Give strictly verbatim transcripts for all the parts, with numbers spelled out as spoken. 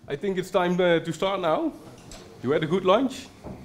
I think it's time uh, to start now. You had a good lunch?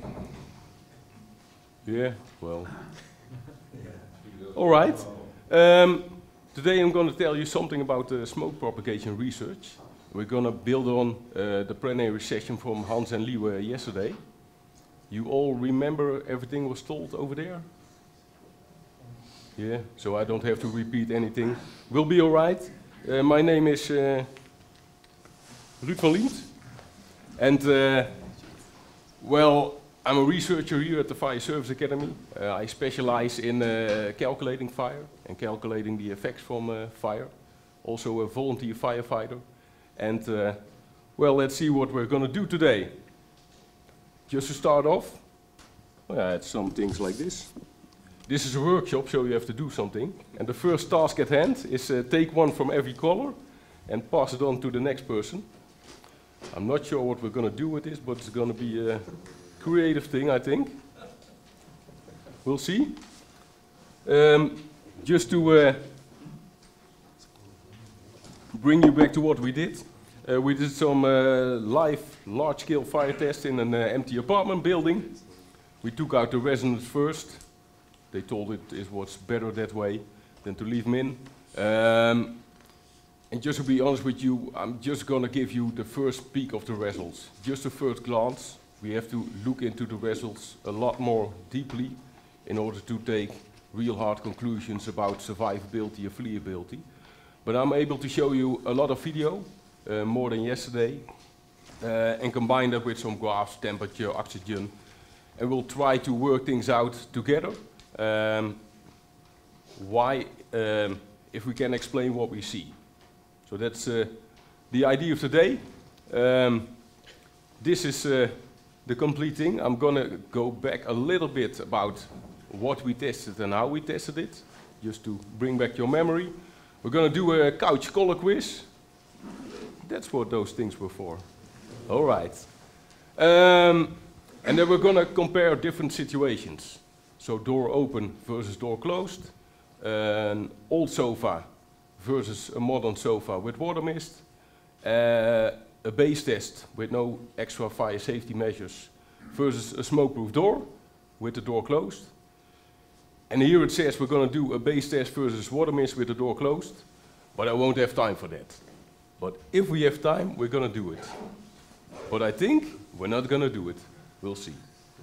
Yeah, well. All right. Um, today I'm going to tell you something about uh, smoke propagation research. We're going to build on uh, the plenary session from Hans and Liewe yesterday. You all remember everything was told over there? Yeah, so I don't have to repeat anything. We'll be all right. Uh, my name is uh, Ruud van Liemt. And, uh, well, I'm a researcher here at the Fire Service Academy. Uh, I specialize in uh, calculating fire and calculating the effects from uh, fire. Also a volunteer firefighter. And, uh, well, let's see what we're going to do today. Just to start off, well, I had some things like this. This is a workshop, so you have to do something. And the first task at hand is uh, take one from every color and pass it on to the next person. I'm not sure what we're going to do with this, but it's going to be a creative thing, I think. We'll see. Um, just to uh, bring you back to what we did. Uh, we did some uh, live, large-scale fire tests in an uh, empty apartment building. We took out the residents first. They told it, it was better that way than to leave them in. Um, and just to be honest with you, I'm just going to give you the first peek of the results. Just a first glance. We have to look into the results a lot more deeply in order to take real hard conclusions about survivability and fleeability. But I'm able to show you a lot of video, uh, more than yesterday, uh, and combine that with some graphs, temperature, oxygen, and we'll try to work things out together. Um, why, um, if we can explain what we see. So that's uh, the idea of today. Um, this is uh, the complete thing. I'm going to go back a little bit about what we tested and how we tested it, just to bring back your memory. We're going to do a couch color quiz. That's what those things were for. All right. Um, and then we're going to compare different situations. So door open versus door closed, an old sofa versus a modern sofa with water mist, uh, a base test with no extra fire safety measures versus a smoke-proof door with the door closed. And here it says we're going to do a base test versus water mist with the door closed, but I won't have time for that. But if we have time, we're going to do it. But I think we're not going to do it. We'll see.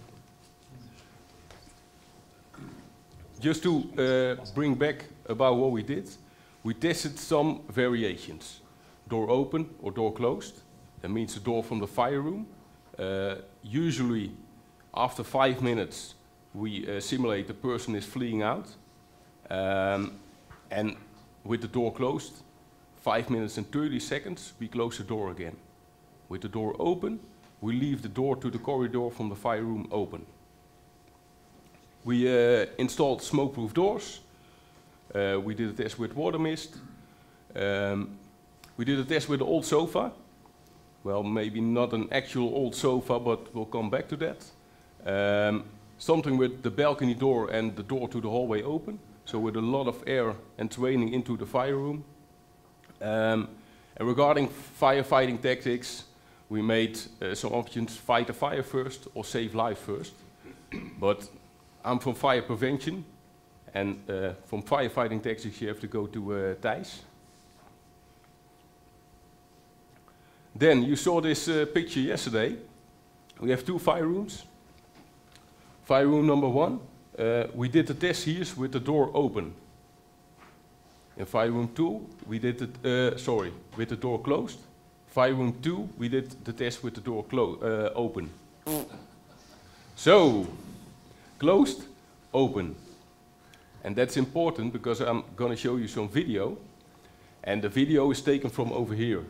Just to uh, bring back about what we did, we tested some variations. Door open or door closed. That means the door from the fire room. Uh, usually, after five minutes, we uh, simulate the person is fleeing out. Um, and with the door closed, five minutes and thirty seconds, we close the door again. With the door open, we leave the door to the corridor from the fire room open. We uh, installed smoke-proof doors. Uh, we did a test with water mist. Um, we did a test with the old sofa. Well, maybe not an actual old sofa, but we'll come back to that. Um, something with the balcony door and the door to the hallway open. So with a lot of air and training into the fire room. Um, and regarding firefighting tactics, we made uh, some options: fight a fire first or save life first. But I'm from fire prevention, and uh, from firefighting tactics you have to go to uh, Thijs. Then you saw this uh, picture yesterday. We have two fire rooms. Fire room number one, uh, we did the test here with the door open. In fire room two, we did it, uh, sorry, with the door closed. Fire room two, we did the test with the door clo uh, open. So, closed, open. And that's important because I'm going to show you some video. And the video is taken from over here.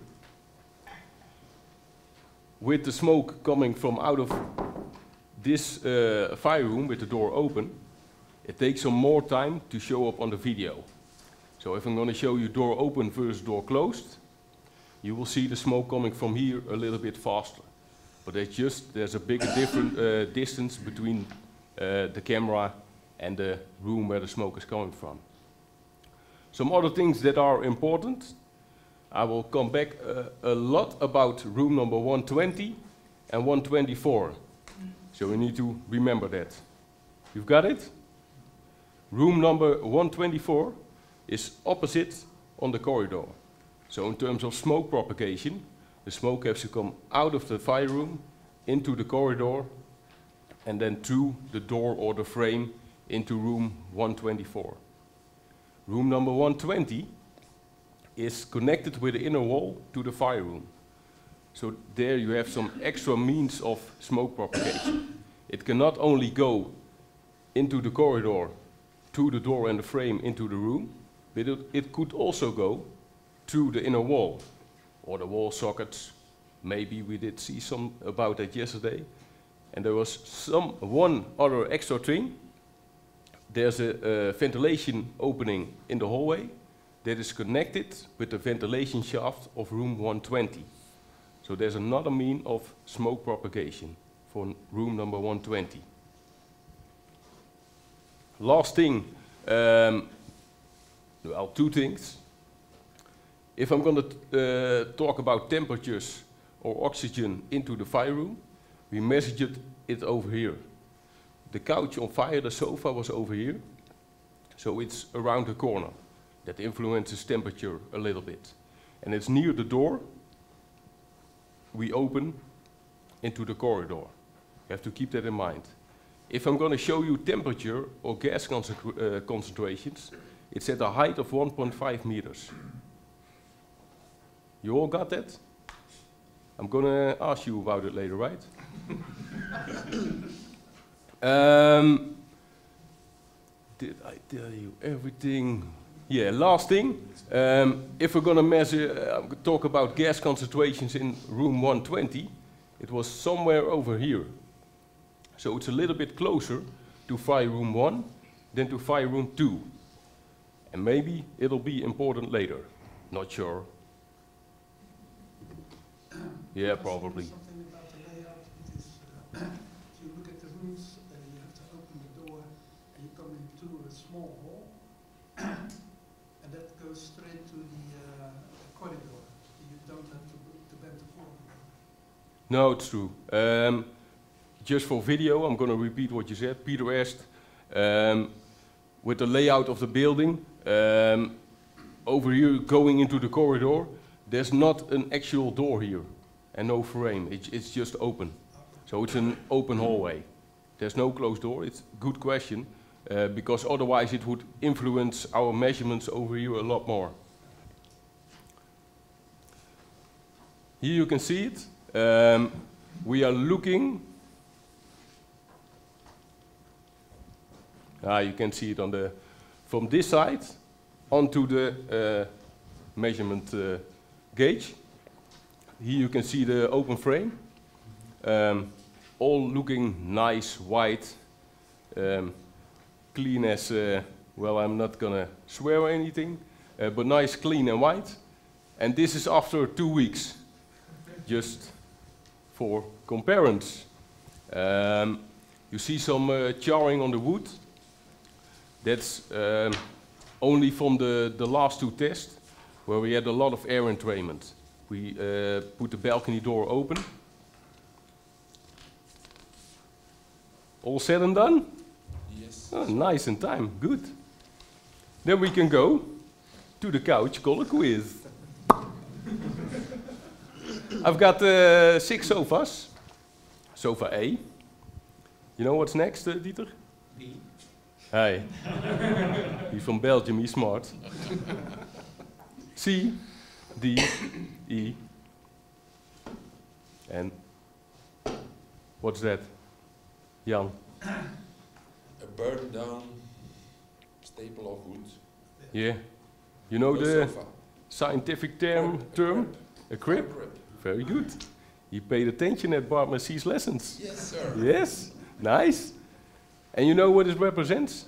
With the smoke coming from out of this uh, fire room with the door open, it takes some more time to show up on the video. So if I'm going to show you door open versus door closed, you will see the smoke coming from here a little bit faster. But it's just, there's a big different uh, distance between uh, the camera and the room where the smoke is coming from. Some other things that are important. I will come back uh, a lot about room number one twenty and one twenty-four. So we need to remember that. You've got it? Room number one twenty-four is opposite on the corridor. So in terms of smoke propagation, the smoke has to come out of the fire room, into the corridor, and then through the door or the frame into room one twenty-four. Room number one twenty is connected with the inner wall to the fire room. So there you have some extra means of smoke propagation. It can not only go into the corridor, through the door and the frame into the room, but it, it could also go through the inner wall, or the wall sockets. Maybe we did see some about that yesterday. And there was some one other extra thing. There's a, a ventilation opening in the hallway that is connected with the ventilation shaft of room one twenty. So there's another mean of smoke propagation for room number one twenty. Last thing, um, well, two things. If I'm going to uh, talk about temperatures or oxygen into the fire room, we measured it over here. The couch on fire, the sofa was over here, so it's around the corner. That influences temperature a little bit. And it's near the door we open into the corridor. You have to keep that in mind. If I'm going to show you temperature or gas uh, concentrations, it's at a height of one point five meters. You all got that? I'm going to ask you about it later, right? um, did I tell you everything? Yeah, last thing. Um, if we're going to measure, uh, talk about gas concentrations in room one twenty, it was somewhere over here. So it's a little bit closer to fire room one than to fire room two. And maybe it'll be important later. Not sure. Yeah, probably. Something about the layout. It is, uh, if you look at the rooms, uh, you have to open the door and you come into a small hall. And that goes straight to the uh, corridor. You don't have to, to bend the floor. No, it's true. Um, just for video, I'm going to repeat what you said. Peter asked, um, with the layout of the building, um, over here going into the corridor, there's not an actual door here and no frame. It's, it's just open. So it's an open hallway. There's no closed door. It's a good question, uh, because otherwise it would influence our measurements over here a lot more. Here you can see it. Um, we are looking. Ah, you can see it on the from this side onto the uh, measurement uh, gauge. Here you can see the open frame, um, all looking nice, white, um, clean as, uh, well, I'm not gonna swear or anything, uh, but nice, clean and white. And this is after two weeks, just for comparison. Um, you see some uh, charring on the wood. That's um, only from the, the last two tests, where we had a lot of air entrainment. We uh, put the balcony door open. All said and done? Yes. Oh, nice in time, good. Then we can go to the couch color quiz. I've got uh, six sofas. Sofa A. You know what's next, uh, Dieter? B. Hey. He's from Belgium, he's smart. C, D, E, and what's that? Jan? A burned down staple of wood. Yeah. You know No the sofa. scientific term? Crib, a term? crib. A crib? A crib. Very good. You paid attention at Bart Massey's lessons. Yes, sir. Yes, nice. And you know what it represents?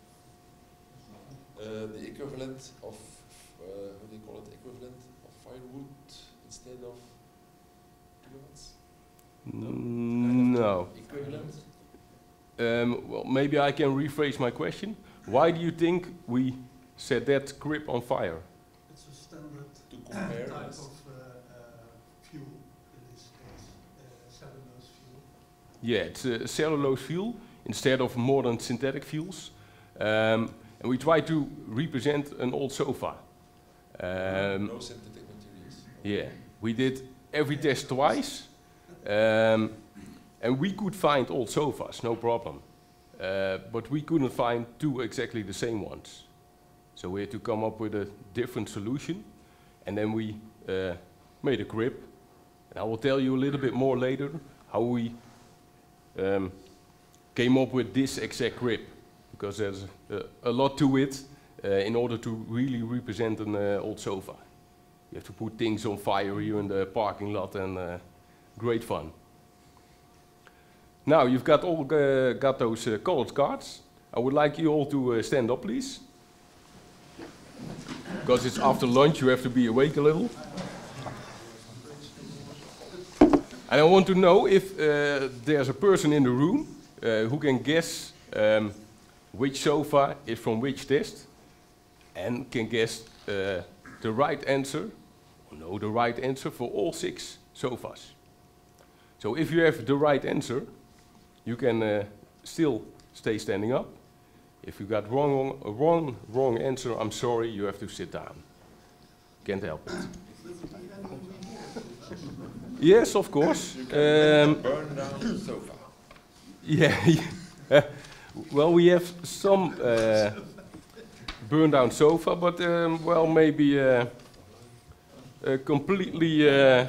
Uh, the equivalent of, uh, what do you call it, equivalent of firewood instead of kilowatts? Mm, No. Equivalent? Um, well, maybe I can rephrase my question. Why do you think we set that crib on fire? It's a standard. To compare type this? of uh, uh, fuel in this case, uh, cellulose fuel. Yeah, it's a cellulose fuel instead of modern synthetic fuels. Um, and we try to represent an old sofa. Um, No synthetic materials. yeah, we did every test twice. Um, and we could find old sofas, no problem. Uh, but we couldn't find two exactly the same ones. So we had to come up with a different solution. And then we uh, made a crib. And I will tell you a little bit more later how we um, came up with this exact crib. Because there's uh, a lot to it uh, in order to really represent an uh, old sofa. You have to put things on fire here in the parking lot, and uh, great fun. Now you've got all uh, got those uh, colored cards. I would like you all to uh, stand up, please. Because it's after lunch, you have to be awake a little. And I want to know if uh, there's a person in the room uh, who can guess um, which sofa is from which test, and can guess uh, the right answer, or know the right answer for all six sofas. So if you have the right answer, you can uh, still stay standing up. If you got wrong, wrong, wrong, wrong answer, I'm sorry, you have to sit down. Can't help it. Yes, of course. Um, Burn down sofa. yeah. yeah. Well, we have some uh, burn down sofa, but um, well, maybe uh, uh, completely uh,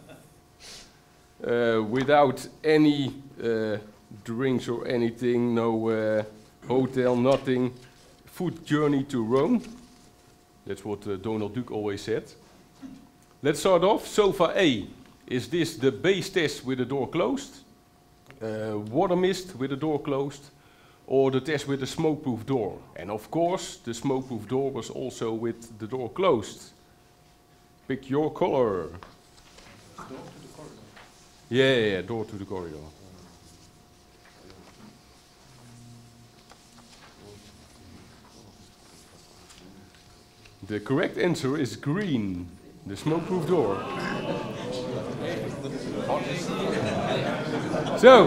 uh, without any uh, drinks or anything, no uh, hotel, nothing. Food journey to Rome. That's what uh, Donald Duck always said. Let's start off. Sofa A. Is this the base test with the door closed? Uh, water mist with the door closed? Or the test with the smoke-proof door? And of course, the smoke-proof door was also with the door closed. Pick your color. Door to the corridor. Yeah, yeah, yeah, door to the corridor. The correct answer is green, the smoke-proof door. So,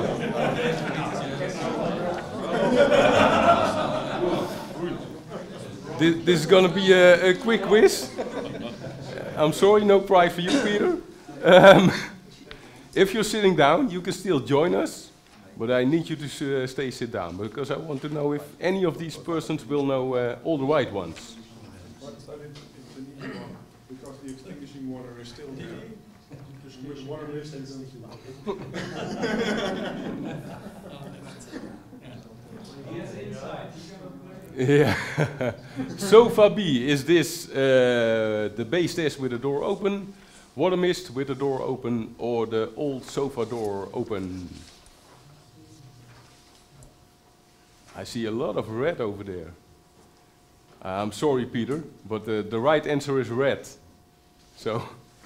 this, this is going to be a, a quick quiz. I'm sorry, no prize for you, Peter. Um, if you're sitting down, you can still join us, but I need you to uh, stay sit down, because I want to know if any of these persons will know uh, all the right ones. But it's an easy one, because the extinguishing water is still there. With water mist, they don't Yeah. Sofa B, is this uh, the base test with the door open, water mist with the door open, or the old sofa door open? I see a lot of red over there. I'm sorry, Peter, but uh, the right answer is red. So,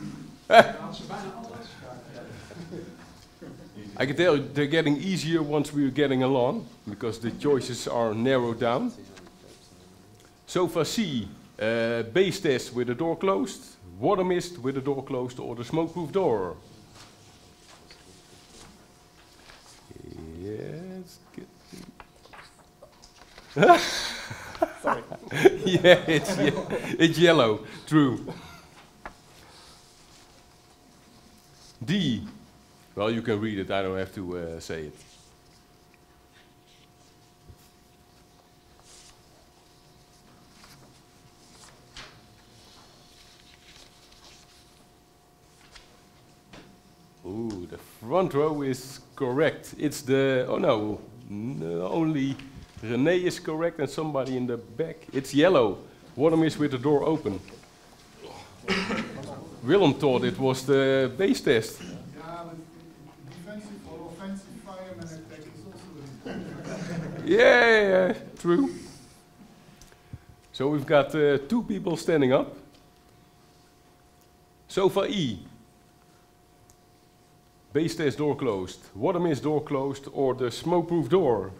I can tell you they're getting easier once we're getting along, because the choices are narrowed down. Sofa C, uh, base test with the door closed, water mist with the door closed, or the smoke-proof door. Yes. Sorry. Yeah, it's, ye it's yellow, true. D, well, you can read it, I don't have to uh, say it. Ooh, the front row is correct. It's the, oh no, no, only René is correct and somebody in the back. It's yellow. Water mist with the door open. Willem thought it was the base test. Yeah, but defensive or offensive fireman attack is also Yeah, yeah, yeah, true. So we've got uh, two people standing up. Sofa E. Base test door closed, water mist door closed, or the smoke-proof door?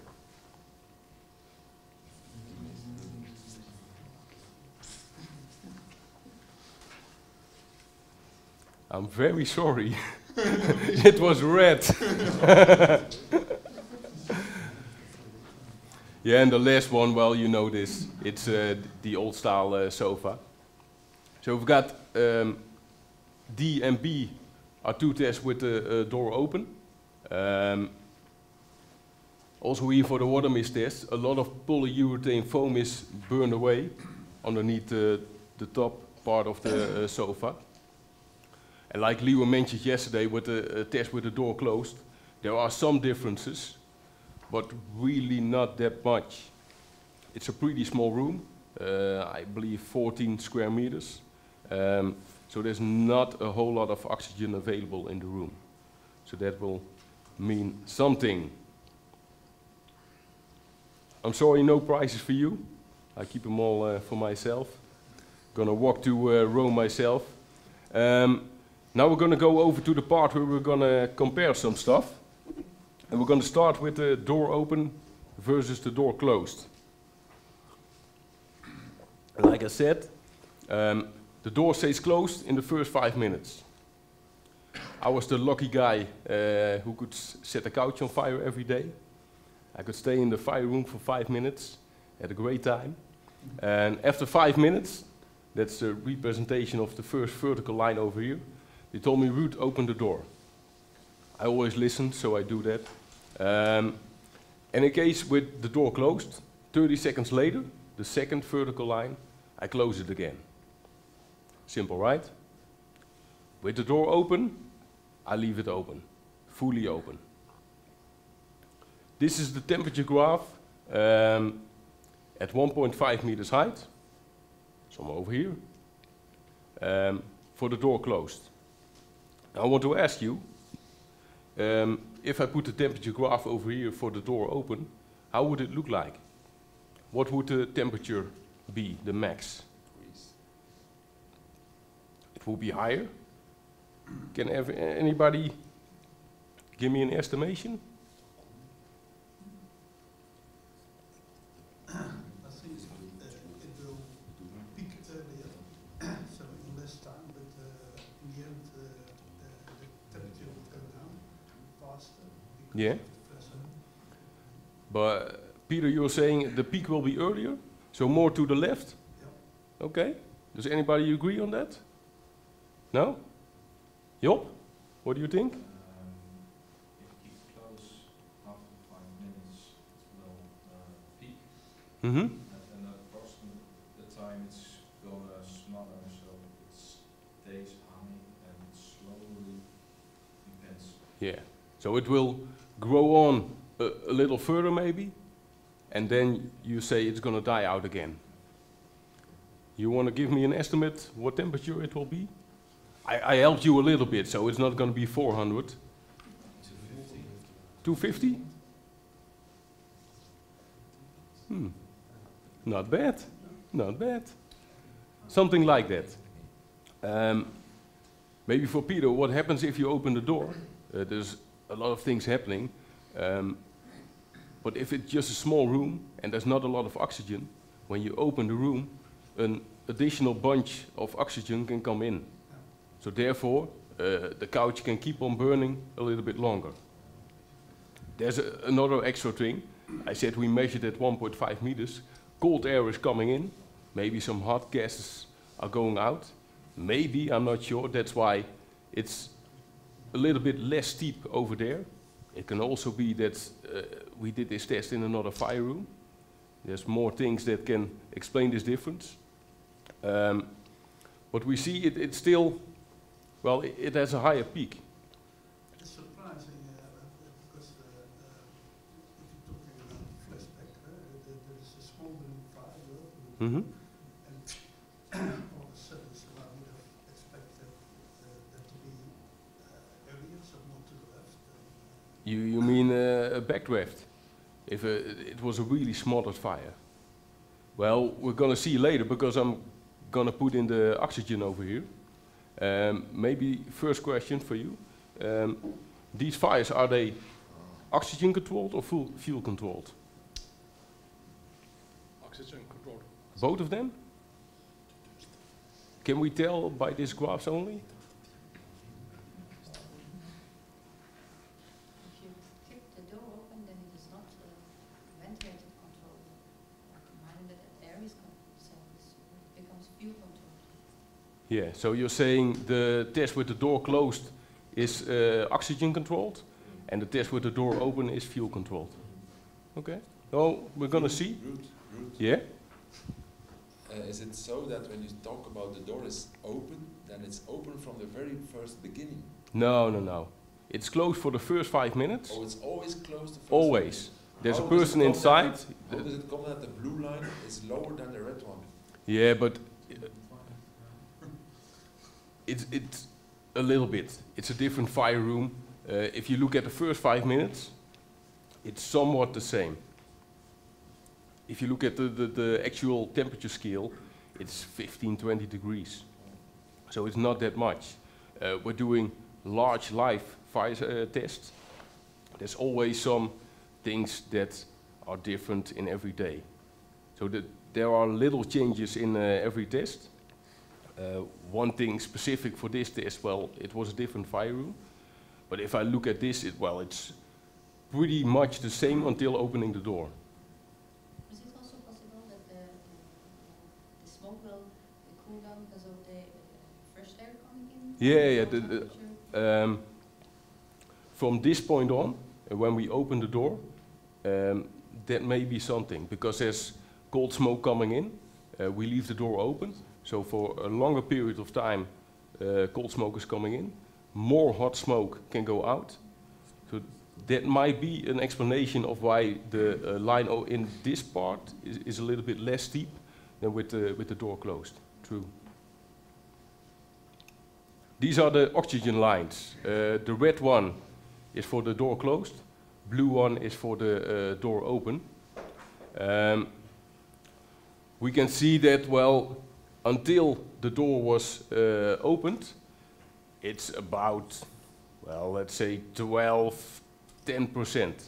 I'm very sorry. It was red. Yeah, and the last one, well, you know this. It's uh, the old style uh, sofa. So we've got um, D and B are two tests with the uh, door open. Um, also here for the water mist test, a lot of polyurethane foam is burned away underneath uh, the top part of the uh, sofa. And like Leo mentioned yesterday with the uh, test with the door closed, there are some differences, but really not that much. It's a pretty small room, uh, I believe fourteen square meters. Um, so there's not a whole lot of oxygen available in the room. So that will mean something. I'm sorry, no prizes for you. I keep them all uh, for myself. Gonna walk to uh, Rome myself. Um, now we're gonna go over to the part where we're gonna compare some stuff. And we're gonna start with the door open versus the door closed. Like I said, um, the door stays closed in the first five minutes. I was the lucky guy uh, who could s set a couch on fire every day. I could stay in the fire room for five minutes, had a great time. And after five minutes, that's the representation of the first vertical line over here, they told me, Ruud, open the door. I always listen, so I do that. Um, and in case with the door closed, thirty seconds later, the second vertical line, I close it again. Simple, right? With the door open, I leave it open, fully open. This is the temperature graph um, at one point five meters height, somewhere over here, um, for the door closed. Now I want to ask you, um, if I put the temperature graph over here for the door open, how would it look like? What would the temperature be, the max? It would be higher. Can ever, anybody give me an estimation? I think uh, it will peak earlier, so in less time, but uh, in the end uh, uh, the temperature will go down faster. because Yeah. of the pressure. But Peter, you're saying the peak will be earlier, so more to the left? Yeah. Okay. Does anybody agree on that? No? Job, what do you think? Um, if you keep it close after five minutes, it will uh, peak, Mm-hmm. and, and across the, the time it's gonna smother, so it stays high and it slowly depends. Yeah. So it will grow on a, a little further maybe, and then you say it's gonna die out again. You wanna give me an estimate what temperature it will be? I, I helped you a little bit, so it's not gonna be four hundred. two fifty. two fifty? Hmm. Not bad. Not bad. Something like that. Um, maybe for Peter, what happens if you open the door? Uh, there's a lot of things happening. Um, but if it's just a small room and there's not a lot of oxygen, when you open the room, an additional bunch of oxygen can come in. So therefore, uh, the couch can keep on burning a little bit longer. There's a, another extra thing. I said we measured at one point five meters. Cold air is coming in. Maybe some hot gases are going out. Maybe, I'm not sure. That's why it's a little bit less steep over there. It can also be that uh, we did this test in another fire room. There's more things that can explain this difference. Um, but we see it, it's still, well, it, it has a higher peak. It's surprising uh, because uh, uh, if you're talking about flashback, uh, there, there is a smoldering fire, uh, Mm-hmm. and all of a sudden, so I would have expected uh, that to be uh, earlier, so more to the left. And, You, you mean uh, a backdraft? If uh, it was a really smothered fire? Well, we're gonna see later because I'm gonna put in the oxygen over here. Um, maybe first question for you. Um, these fires, are they oxygen controlled or fuel, fuel controlled? Oxygen control. Both of them? Can we tell by these graphs only? Yeah, so you're saying the test with the door closed is uh, oxygen controlled, and the test with the door open is fuel controlled. Okay. Oh, we're gonna see. Ruud, Ruud, Yeah. uh, is it so that when you talk about the door is open, then it's open from the very first beginning? No, no, no. It's closed for the first five minutes. Oh, it's always closed the first Always. There's How a does it person come inside. that- How does it come that the blue line is lower than the red one? Yeah, but uh, it's it's a little bit. It's a different fire room. Uh, if you look at the first five minutes, it's somewhat the same. If you look at the, the, the actual temperature scale, it's fifteen, twenty degrees. So it's not that much. Uh, we're doing large live fire uh, tests. There's always some things that are different in every day. So the, there are little changes in uh, every test. Uh, one thing specific for this test, well, it was a different fire room. But if I look at this, it, well, it's pretty much the same until opening the door. Is it also possible that the, the, the smoke will uh, cool down because of the uh, fresh air coming in? Yeah, yeah, Low the- the- temperature? Um, from this point on, uh, when we open the door, um, that may be something, because there's cold smoke coming in. Uh, we leave the door open, so for a longer period of time, uh, cold smoke is coming in. More hot smoke can go out. So that might be an explanation of why the uh, line o in this part is, is a little bit less steep than with the, with the door closed. True. These are the oxygen lines. Uh, the red one is for the door closed. Blue one is for the uh, door open. Um, we can see that, well, until the door was uh, opened, it's about, well, let's say twelve, ten percent.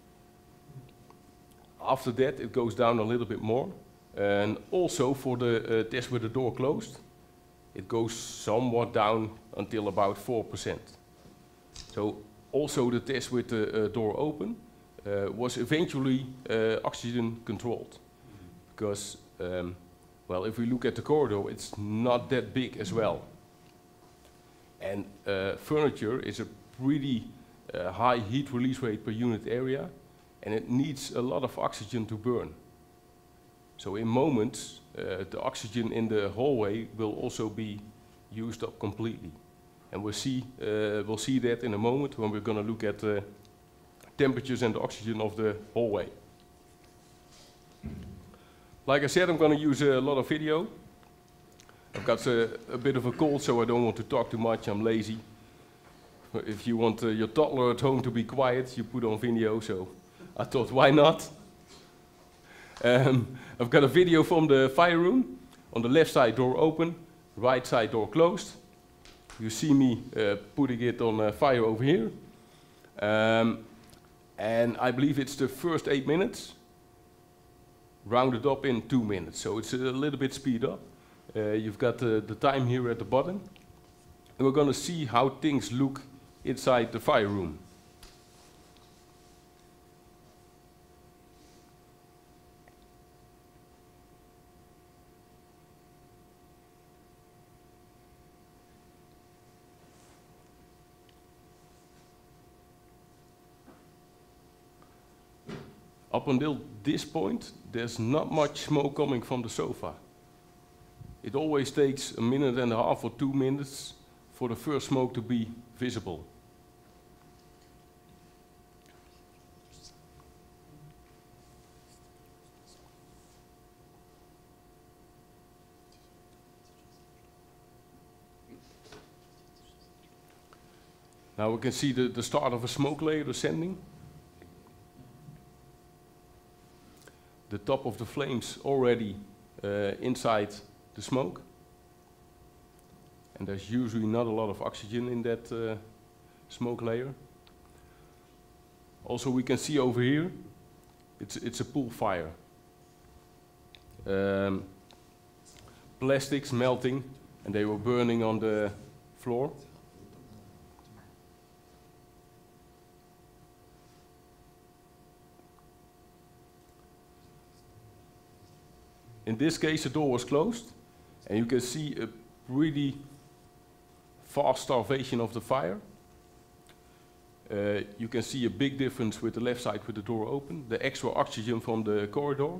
After that, it goes down a little bit more. And also for the uh, test with the door closed, it goes somewhat down until about four percent. So also the test with the uh, door open uh, was eventually uh, oxygen controlled. Because, um, well, if we look at the corridor, it's not that big as well. And uh, furniture is a pretty uh, high heat release rate per unit area, and it needs a lot of oxygen to burn. So in moments, uh, the oxygen in the hallway will also be used up completely. And we'll see, uh, we'll see that in a moment when we're going to look at the temperatures and the oxygen of the hallway. Like I said, I'm going to use a lot of video. I've got a, a bit of a cold, so I don't want to talk too much. I'm lazy. If you want uh, your toddler at home to be quiet, you put on video, so I thought, why not? Um, I've got a video from the fire room. On the left side, door open. Right side, door closed. You see me uh, putting it on uh, fire over here. Um, and I believe it's the first eight minutes, rounded up in two minutes. So it's a little bit speed up. Uh, you've got uh, the time here at the bottom. And we're going to see how things look inside the fire room. Up until this point, there's not much smoke coming from the sofa. It always takes a minute and a half or two minutes for the first smoke to be visible. Now we can see the, the start of a smoke layer ascending. The top of the flames already uh, inside the smoke. And there's usually not a lot of oxygen in that uh, smoke layer. Also we can see over here, it's, it's a pool fire. Um, plastics melting, and they were burning on the floor. In this case, the door was closed, and you can see a pretty fast starvation of the fire. Uh, you can see a big difference with the left side with the door open, the extra oxygen from the corridor.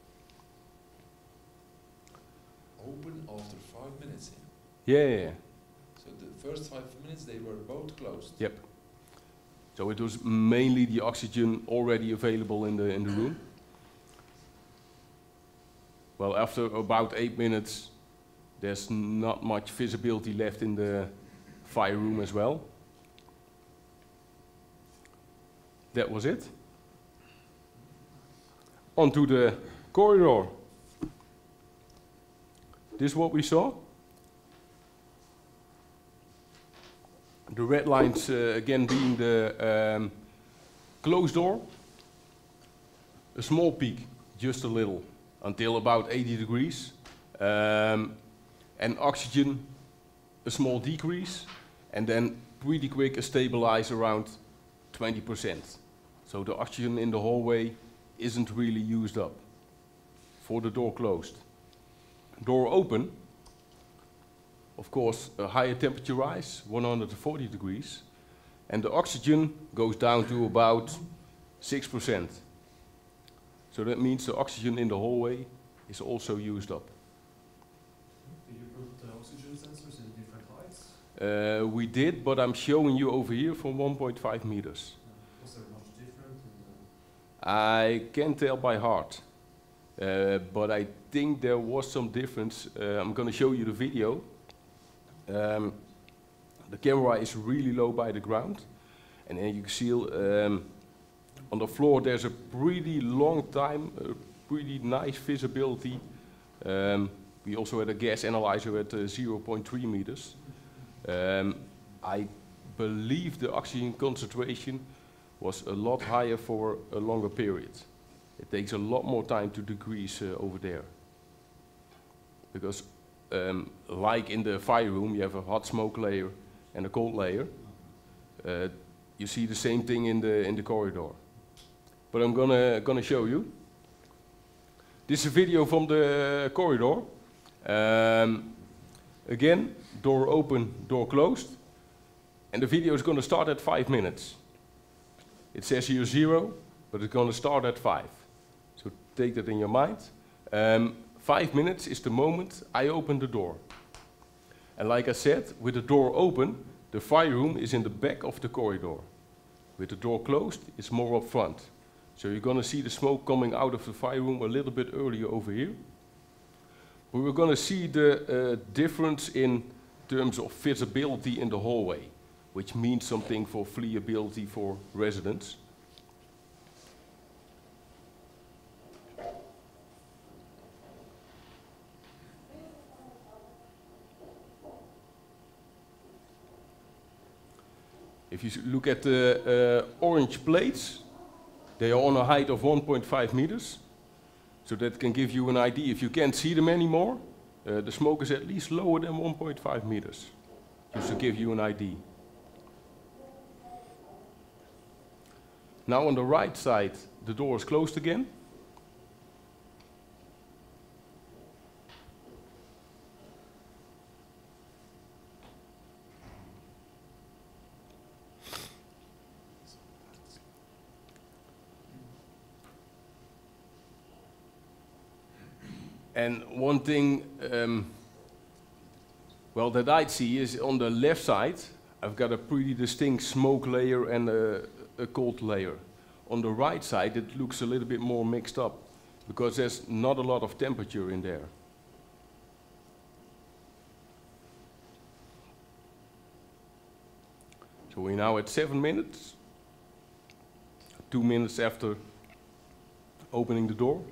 Open after five minutes. Yeah, yeah, yeah. So the first five minutes they were both closed. Yep. So it was mainly the oxygen already available in the in the room. Well, after about eight minutes, there's not much visibility left in the fire room as well. That was it. Onto the corridor. This is what we saw. The red lines uh, again being the um, closed door. A small peak, just a little, until about eighty degrees. Um, and oxygen, a small decrease. And then pretty quick a stabilize around twenty percent. So the oxygen in the hallway isn't really used up for the door closed. Door open, of course, a higher temperature rise, one hundred forty degrees, and the oxygen goes down to about six percent. So that means the oxygen in the hallway is also used up. Did you put the oxygen sensors in different heights? Uh, we did, but I'm showing you over here from one point five meters. Was there much different? In I can't tell by heart, uh, but I think there was some difference. Uh, I'm going to show you the video. Um, the camera is really low by the ground, and then you can see um, on the floor there's a pretty long time, a pretty nice visibility. Um, we also had a gas analyzer at uh, zero point three meters. Um, I believe the oxygen concentration was a lot higher for a longer period. It takes a lot more time to decrease uh, over there. Because um, like in the fire room, you have a hot smoke layer and a cold layer. Uh, you see the same thing in the in the corridor. But I'm gonna gonna show you. This is a video from the corridor. Um, again, door open, door closed, and the video is gonna start at five minutes. It says here zero, but it's gonna start at five. So take that in your mind. Um, Five minutes is the moment I open the door. And like I said, with the door open, the fire room is in the back of the corridor. With the door closed, it's more up front. So you're gonna see the smoke coming out of the fire room a little bit earlier over here. But we're gonna see the uh, difference in terms of visibility in the hallway, which means something for fleeability for residents. If you look at the uh, orange plates, they are on a height of one point five meters. So that can give you an idea. If you can't see them anymore, uh, the smoke is at least lower than one point five meters. Just to give you an idea. Now on the right side, the door is closed again. And one thing, um, well, that I'd see is on the left side, I've got a pretty distinct smoke layer and a, a cold layer. On the right side, it looks a little bit more mixed up because there's not a lot of temperature in there. So we're now at seven minutes, two minutes after opening the door.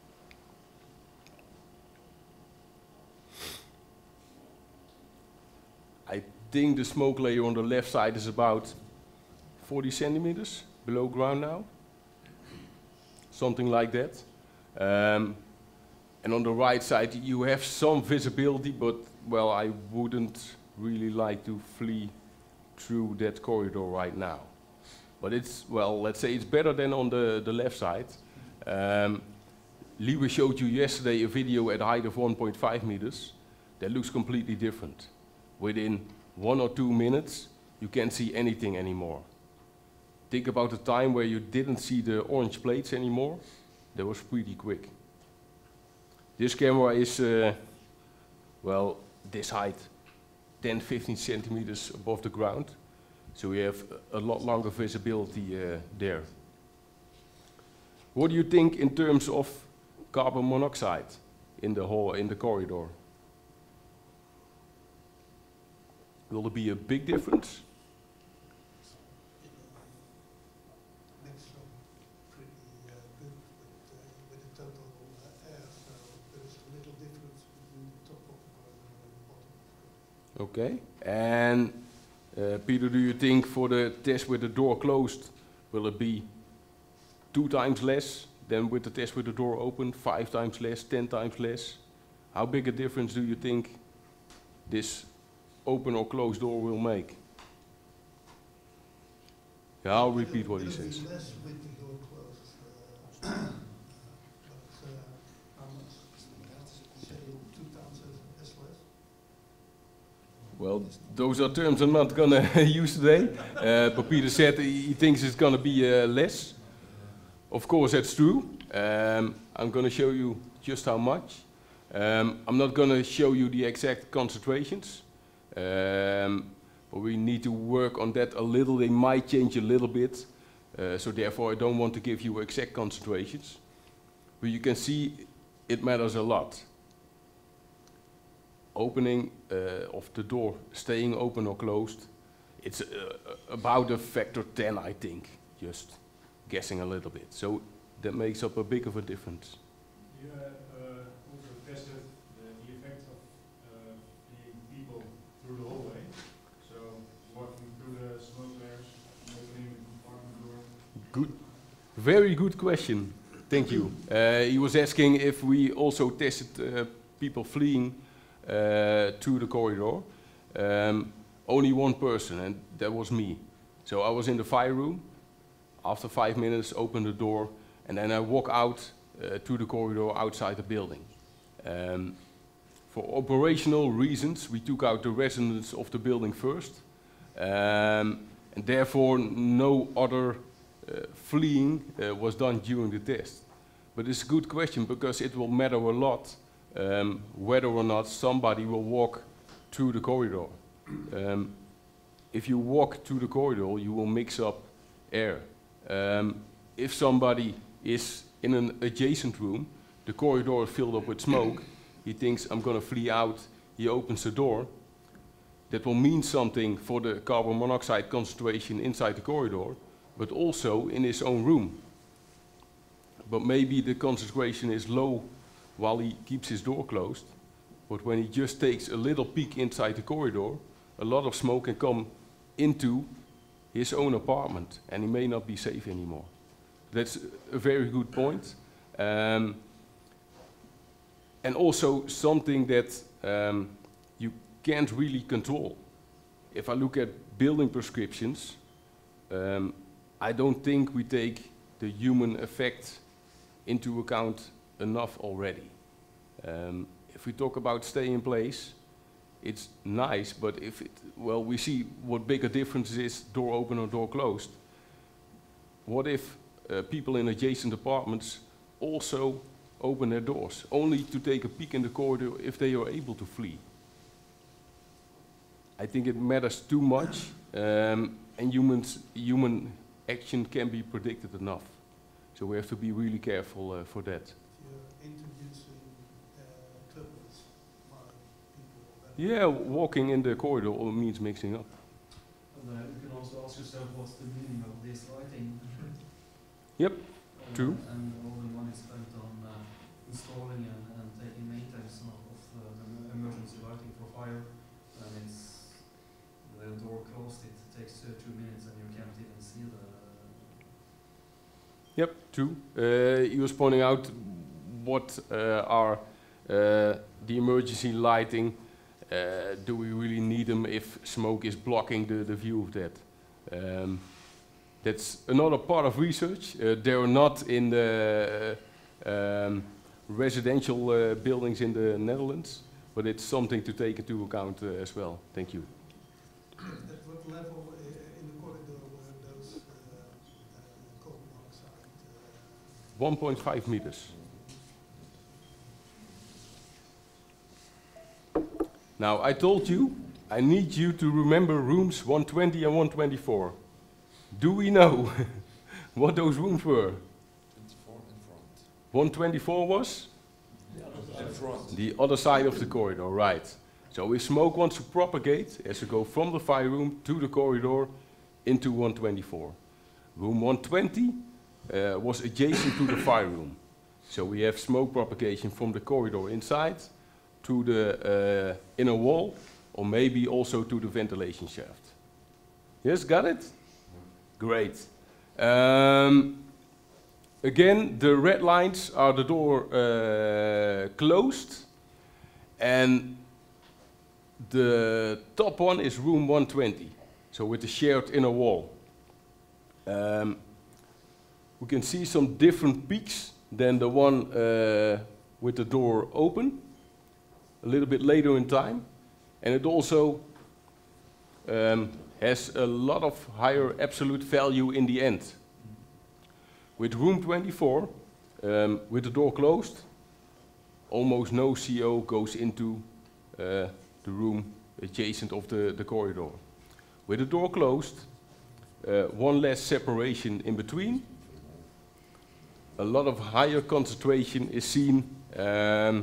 I think the smoke layer on the left side is about forty centimeters below ground now. Something like that. Um, and on the right side you have some visibility, but well, I wouldn't really like to flee through that corridor right now. But it's, well, let's say it's better than on the, the left side. Um, Liebe showed you yesterday a video at a height of one point five meters. that looks completely different. Within one or two minutes, you can't see anything anymore. Think about the time where you didn't see the orange plates anymore. That was pretty quick. This camera is, uh, well, this height, ten, fifteen centimeters above the ground. So we have a lot longer visibility uh, there. What do you think in terms of carbon monoxide in the hall, in the corridor? Will there be a big difference? Makes them pretty uh, good with, uh, with the total uh, air, so there's a little difference between the top of the corridor and the bottom of the corridor. Okay. And uh, Peter, do you think for the test with the door closed, will it be two times less than with the test with the door open, five times less, ten times less? How big a difference do you think this open or closed door will make? Yeah, I'll repeat what he It'll be says. less with the door closed, uh, but uh, how much? Say two times as as less? Well, those are terms I'm not gonna use today. Uh, but Peter said he thinks it's gonna be uh, less. Of course, that's true. Um, I'm gonna show you just how much. Um, I'm not gonna show you the exact concentrations. Um, but we need to work on that a little. They might change a little bit. Uh, so therefore, I don't want to give you exact concentrations. But you can see it matters a lot. Opening uh, of the door, staying open or closed, it's uh, about a factor ten, I think, just guessing a little bit. So that makes up a big of a difference. You have uh, also tested the, the effect of uh, the people through the hallway. So walking through the smoke layers, opening the compartment door. Good, very good question. Thank you. Uh, he was asking if we also tested uh, people fleeing uh, through the corridor. Um, only one person, and that was me. So I was in the fire room. After five minutes, open the door, and then I walk out uh, to the corridor outside the building. Um, for operational reasons, we took out the residents of the building first, um, and therefore no other uh, fleeing uh, was done during the test. But it's a good question because it will matter a lot um, whether or not somebody will walk through the corridor. Um, if you walk through the corridor, you will mix up air. Um, if somebody is in an adjacent room, the corridor is filled up with smoke, he thinks, I'm going to flee out, he opens the door. That will mean something for the carbon monoxide concentration inside the corridor, but also in his own room. But maybe the concentration is low while he keeps his door closed, but when he just takes a little peek inside the corridor, a lot of smoke can come into his own apartment, and he may not be safe anymore. That's a very good point. Um, and also something that um, you can't really control. If I look at building prescriptions, um, I don't think we take the human effect into account enough already. Um, if we talk about stay in place, it's nice, but if it, well, we see what bigger difference is door open or door closed. What if uh, people in adjacent apartments also open their doors, only to take a peek in the corridor if they are able to flee? I think it matters too much, um, and humans, human action can be predicted enough. So we have to be really careful uh, for that. If you're introducing uh, turbulence by people. then- Yeah, walking in the corridor all means mixing up. And uh, you can also ask yourself what's the meaning of this lighting. Yep, And, true. uh, And all the money spent on uh, installing and, and taking maintenance of, of uh, the em- emergency lighting for fire. And it's the door closed, it takes uh, two minutes and you can't even see the. Yep, true. Uh, he was pointing out what uh, are uh, the emergency lighting. Uh, do we really need them if smoke is blocking the, the view of that? Um, that's another part of research. Uh, they're not in the um, residential uh, buildings in the Netherlands, but but it's something to take into account uh, as well. Thank you. At what level uh, in the corridor were those uh, uh, carbon monoxide? Uh, one point five meters. Now, I told you, I need you to remember rooms one twenty and one twenty-four. Do we know what those rooms were? twenty-four in front. one twenty-four was? In front. The other side of the corridor, right. So if smoke wants to propagate, it has to go from the fire room to the corridor into one twenty-four. Room one twenty uh, was adjacent to the fire room. So we have smoke propagation from the corridor inside to the uh, inner wall, or maybe also to the ventilation shaft. Yes, got it? Great. Um, again, the red lines are the door uh, closed, and the top one is room one twenty, so with the shared inner wall. Um, we can see some different peaks than the one uh, with the door open, a little bit later in time, and it also um, has a lot of higher absolute value in the end. With room twenty-four, um, with the door closed, almost no C O goes into uh, the room adjacent of the, the corridor. With the door closed, uh, one less separation in between, a lot of higher concentration is seen um,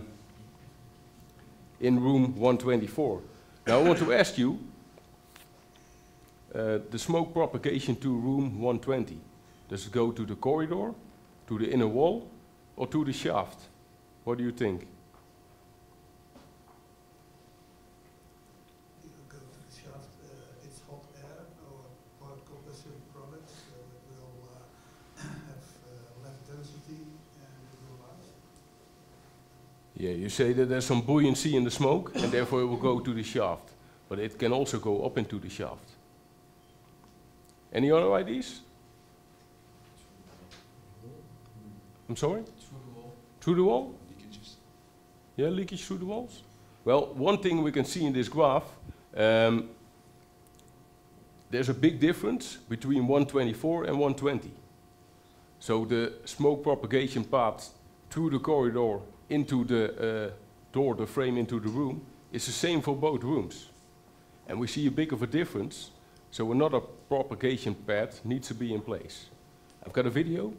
in room one twenty-four. Now I want to ask you, uh, the smoke propagation to room one twenty, does it go to the corridor, to the inner wall, or to the shaft? What do you think? You go to the shaft, uh, it's hot air or part combustion products, so it will uh, have uh, less density and it will rise. Yeah, you say that there's some buoyancy in the smoke, and therefore it will go to the shaft. But it can also go up into the shaft. Any other ideas? I'm sorry? Through the wall. Through the wall? Leakages. Yeah, leakage through the walls? Well, one thing we can see in this graph, um, there's a big difference between one twenty-four and one twenty. So the smoke propagation path through the corridor into the uh, door, the frame into the room, is the same for both rooms. And we see a big of a difference, so another propagation path needs to be in place. I've got a video.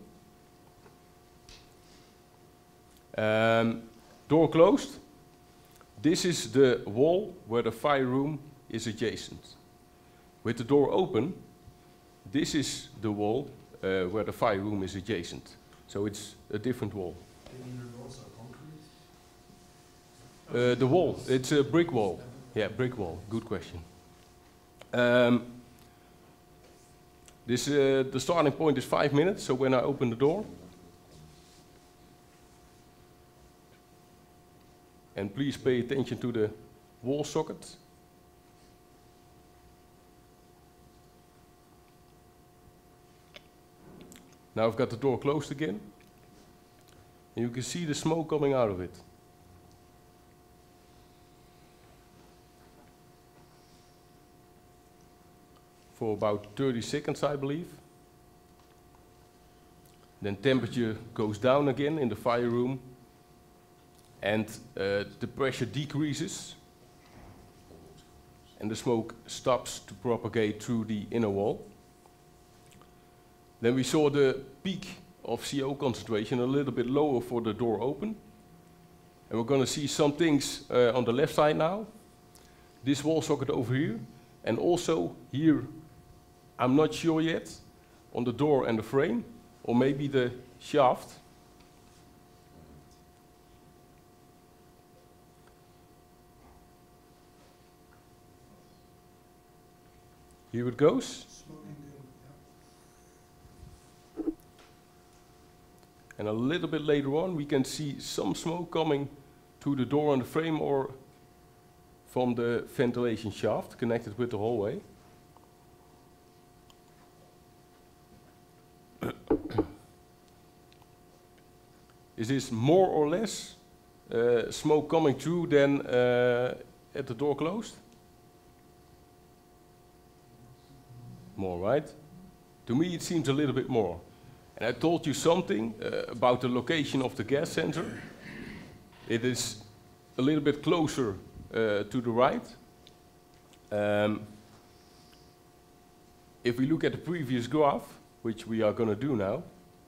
Um, door closed. This is the wall where the fire room is adjacent. With the door open, this is the wall uh, where the fire room is adjacent. So it's a different wall. Uh, the wall, it's a brick wall. Yeah, brick wall, good question. Um, this, uh, the starting point is five minutes, so when I open the door, and please pay attention to the wall socket. Now I've got the door closed again, and you can see the smoke coming out of it. For about thirty seconds, I believe. Then temperature goes down again in the fire room, and uh, the pressure decreases, and the smoke stops to propagate through the inner wall. Then we saw the peak of C O concentration a little bit lower for the door open. And we're going to see some things uh, on the left side now. This wall socket over here, and also here, I'm not sure yet, on the door and the frame, or maybe the shaft. Here it goes. Smoking gun, yeah. And a little bit later on, we can see some smoke coming to the door and the frame or from the ventilation shaft connected with the hallway. Is this more or less uh, smoke coming through than uh, at the door closed? More, right? To me it seems a little bit more. And I told you something uh, about the location of the gas sensor. It is a little bit closer uh, to the right. Um, if we look at the previous graph, which we are going to do now,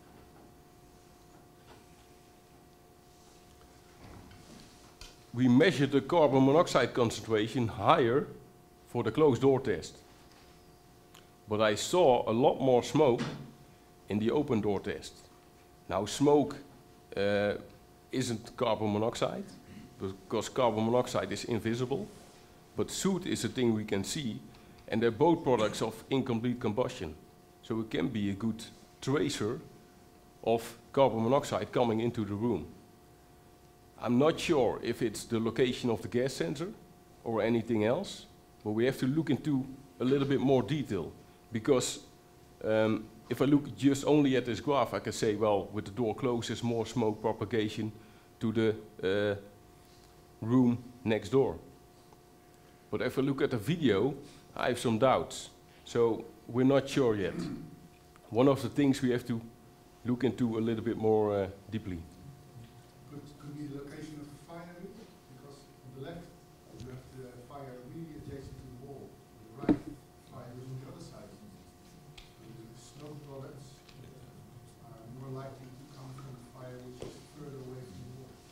we measured the carbon monoxide concentration higher for the closed door test. But I saw a lot more smoke in the open door test. Now smoke uh, isn't carbon monoxide, because carbon monoxide is invisible, but soot is a thing we can see, and they're both products of incomplete combustion. So it can be a good tracer of carbon monoxide coming into the room. I'm not sure if it's the location of the gas sensor or anything else, but we have to look into a little bit more detail, because um, if I look just only at this graph, I can say, well, with the door closed, there's more smoke propagation to the uh, room next door. But if I look at the video, I have some doubts. So we're not sure yet. One of the things we have to look into a little bit more uh, deeply. Could, could be the location of the fire room, because on the left you have the fire really adjacent to the wall. On the right, fire is on the other side. So the smoke products uh, are more likely to come from the fire which is further away from the wall.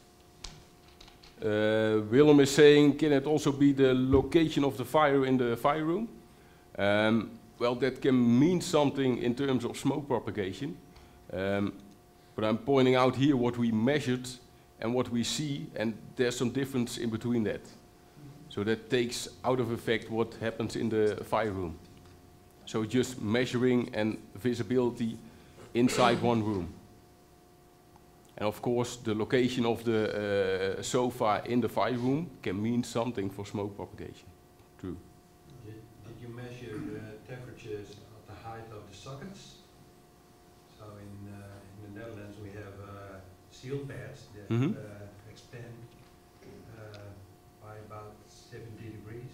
Uh, Willem is saying, can it also be the location of the fire in the fire room? Um, well, that can mean something in terms of smoke propagation. Um, but I'm pointing out here what we measured and what we see, and there's some difference in between that. So that takes out of effect what happens in the fire room. So just measuring and visibility inside one room. And of course, the location of the uh, sofa in the fire room can mean something for smoke propagation. True. Did, did you measure the temperatures at the height of the sockets? So in, uh, in the Netherlands we have uh, seal pads that Mm-hmm. uh, expand uh, by about seventy degrees.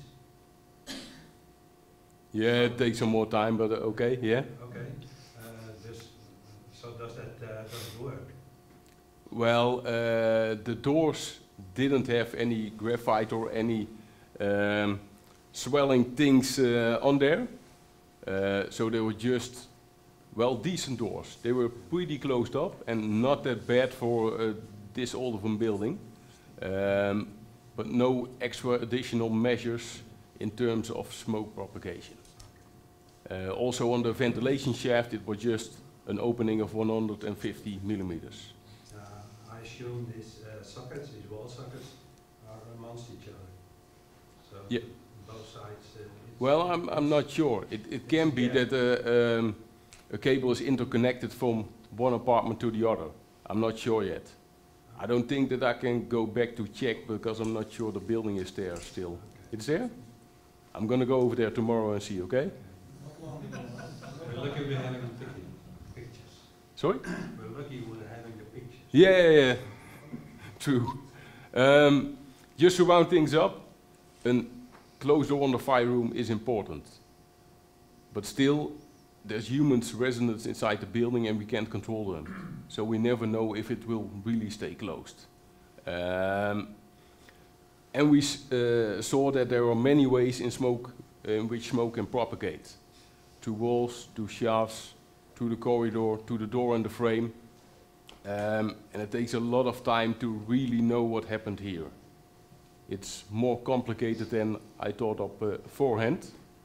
Yeah, it takes some more time, but uh, okay, yeah. Okay. Uh, this, so does that uh, does it work? Well, uh, the doors didn't have any graphite or any um, swelling things uh, on there. Uh, so they were just, well, decent doors. They were pretty closed up and not that bad for uh, this old of a building. Um, but no extra additional measures in terms of smoke propagation. Uh, also on the ventilation shaft, it was just an opening of one hundred fifty millimeters. Uh, I assume these uh, sockets, these wall sockets, are amongst each other. So Yeah. both sides. Uh, it's Well, I'm, I'm not sure. It, it can be Yeah. that uh, um, a cable is interconnected from one apartment to the other. I'm not sure yet. I don't think that I can go back to check because I'm not sure the building is there still. It's there? I'm gonna go over there tomorrow and see, okay? We're lucky we're having the pic- pictures. Sorry? We're lucky we're having the pictures. Yeah, yeah, yeah. True. Um, just to round things up, a closed door on the fire room is important. But still, there's humans residents inside the building and we can't control them. So we never know if it will really stay closed. Um, and we s uh, saw that there are many ways in smoke, in which smoke can propagate. To walls, to shafts, to the corridor, to the door and the frame. Um, and it takes a lot of time to really know what happened here. It's more complicated than I thought of uh, beforehand.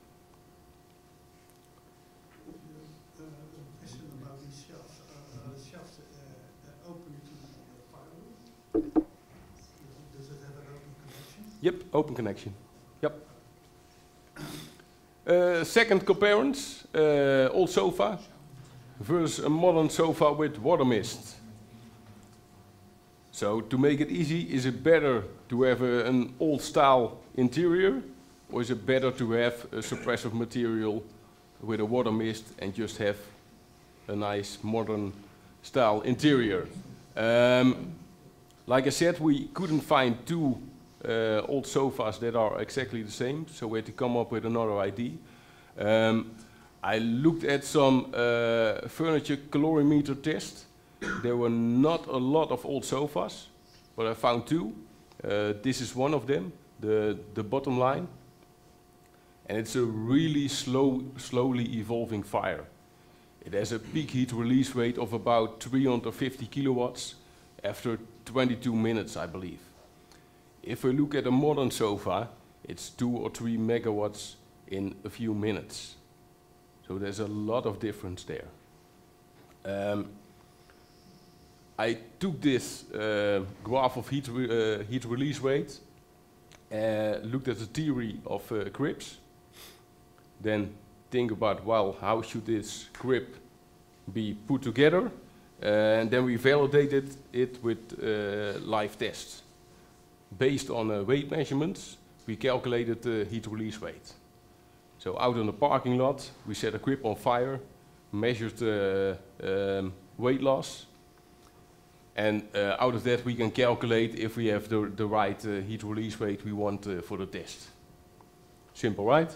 Uh, a question about these shelves. Uh, the shelves uh, uh, open to the uh, fire room. Does it have an open connection? Yep, open connection. Yep. Uh, second comparison, uh, old sofa versus a modern sofa with water mist. So to make it easy, is it better to have a, an old style interior, or is it better to have a suppressive material with a water mist and just have a nice modern style interior? Um, like I said, we couldn't find two uh, old sofas that are exactly the same, so we had to come up with another I D. Um, I looked at some uh, furniture calorimeter tests. There were not a lot of old sofas, but I found two. Uh, this is one of them, the, the bottom line. And it's a really slow, slowly evolving fire. It has a peak heat release rate of about three hundred fifty kilowatts after twenty-two minutes, I believe. If we look at a modern sofa, it's two or three megawatts in a few minutes. So there's a lot of difference there. Um, I took this uh, graph of heat, re uh, heat release rate, uh, looked at the theory of uh, grips, then think about, well, how should this grip be put together? Uh, and then we validated it with uh, live tests. Based on uh, weight measurements, we calculated the heat release rate. So out in the parking lot, we set a grip on fire, measured uh, um, weight loss, and uh, out of that we can calculate if we have the, the right uh, heat release rate we want uh, for the test. Simple, right?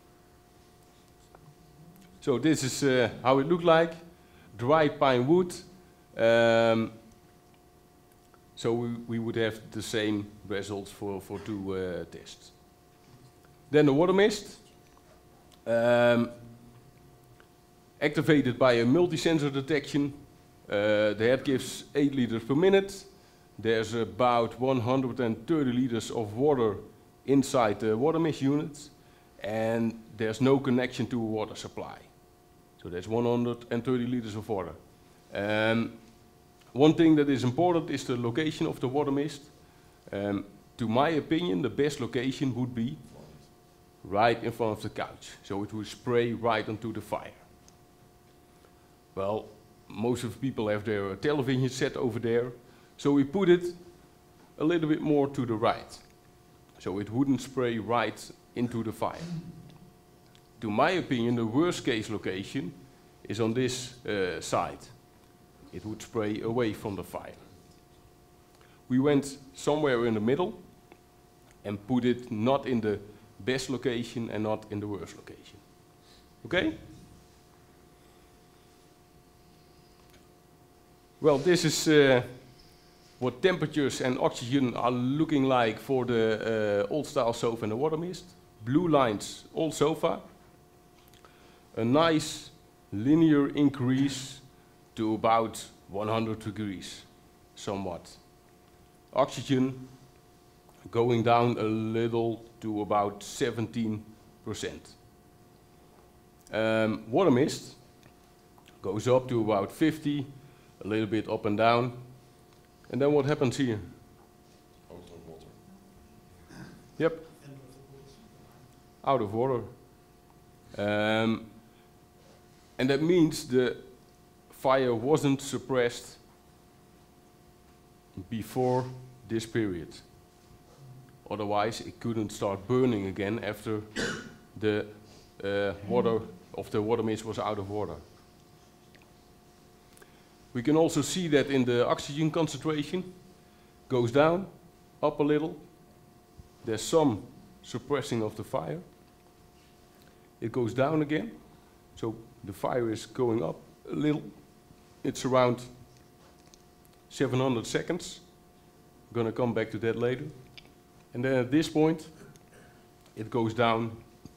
So this is uh, how it looked like. Dry pine wood. Um, so we, we would have the same results for, for two uh, tests. Then the water mist. Um, activated by a multi-sensor detection. Uh, the head gives eight liters per minute. There's about one hundred thirty liters of water inside the water mist unit. And there's no connection to a water supply. So that's one hundred thirty liters of water. Um, one thing that is important is the location of the water mist. Um, to my opinion, the best location would be right in front of the couch. So it would spray right onto the fire. Well, most of the people have their television set over there. So we put it a little bit more to the right. So it wouldn't spray right into the fire. To my opinion, the worst case location is on this uh, side. It would spray away from the fire. We went somewhere in the middle and put it not in the best location and not in the worst location. Okay? Well, this is uh, what temperatures and oxygen are looking like for the uh, old style sofa and the water mist. Blue lines, old sofa. A nice linear increase to about one hundred degrees, somewhat. Oxygen going down a little to about seventeen percent. Um, water mist goes up to about fifty, a little bit up and down. And then what happens here? Out of water. Yep. Out of water. Um, and that means the fire wasn't suppressed before this period. Otherwise, it couldn't start burning again after the uh, water of the water mist was out of water. We can also see that in the oxygen concentration goes down, up a little. There's some suppressing of the fire. It goes down again, so the fire is going up a little. It's around seven hundred seconds. I'm gonna come back to that later. And then at this point, it goes down,